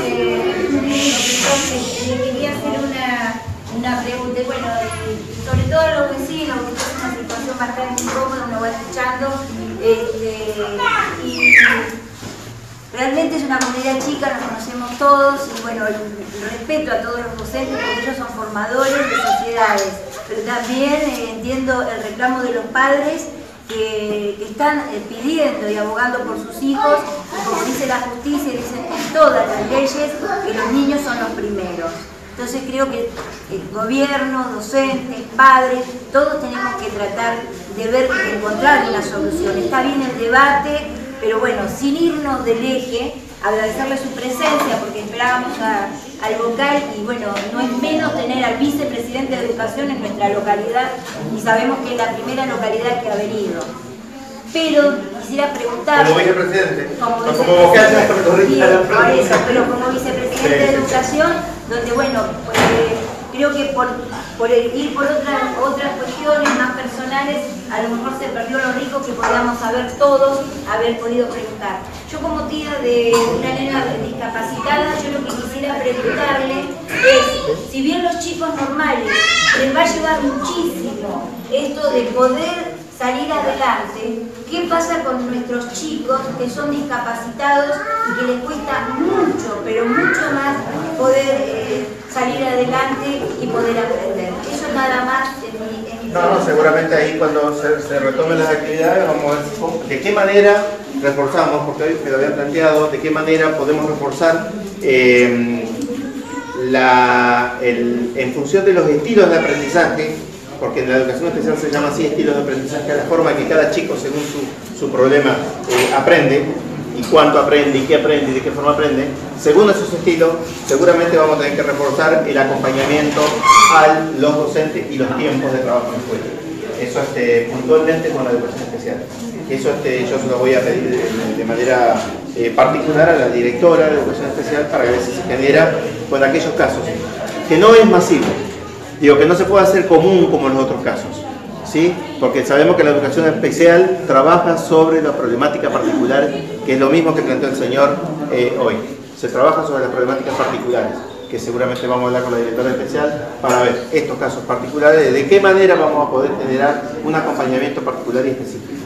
Quería hacer una, una pregunta, bueno, sobre todo a los vecinos, porque es una situación bastante incómoda, uno va escuchando, este, y realmente es una comunidad chica, nos conocemos todos, y bueno, el, el respeto a todos los docentes, porque ellos son formadores de sociedades, pero también eh, entiendo el reclamo de los padres que, que están eh, pidiendo y abogando por sus hijos, y como dice la justicia, dicen en todas las leyes que los niños son los primeros. Entonces creo que el gobierno, docentes, padres, todos tenemos que tratar de ver, de encontrar una solución. Está bien el debate, pero bueno, sin irnos del eje, agradecerle su presencia porque esperábamos a, al vocal y bueno, no es menos tener al vicepresidente de Educación en nuestra localidad y sabemos que es la primera localidad que ha venido. Pero quisiera preguntar... Como vicepresidente. Como no, vicepresidente, como vocal, bien, por eso, pero como vicepresidente de Educación, donde bueno, pues, eh, creo que por, por ir por otras, otras cuestiones más personales, a lo mejor se perdió lo rico que podíamos saber todos, haber podido preguntar. Yo como tía de una nena discapacitada, yo lo que quisiera preguntarle es, si bien los chicos normales les va a ayudar muchísimo esto de poder salir adelante, ¿qué pasa con nuestros chicos que son discapacitados y que les cuesta mucho, pero mucho más poder eh, salir adelante y poder aprender? Eso nada más en mi, en mi No, no, seguramente ahí cuando se, se retomen las actividades vamos a ver cómo, de qué manera reforzamos, porque hoy me lo habían planteado, de qué manera podemos reforzar eh, la, el, en función de los estilos de aprendizaje, porque en la educación especial se llama así estilos de aprendizaje, la forma que cada chico según su, su problema eh, aprende, y cuánto aprende, y qué aprende, y de qué forma aprende. Según esos estilos, seguramente vamos a tener que reforzar el acompañamiento a los docentes y los tiempos de trabajo en la escuela. Eso este, puntualmente con la educación especial. Eso este, yo se lo voy a pedir de, de manera eh, particular a la directora de educación especial para ver si se genera con aquellos casos que no es masivo. Digo, que no se puede hacer común como en los otros casos, ¿sí? Porque sabemos que la educación especial trabaja sobre la problemática particular, que es lo mismo que planteó el señor eh, hoy. Se trabaja sobre las problemáticas particulares, que seguramente vamos a hablar con la directora especial para ver estos casos particulares, de qué manera vamos a poder generar un acompañamiento particular y específico.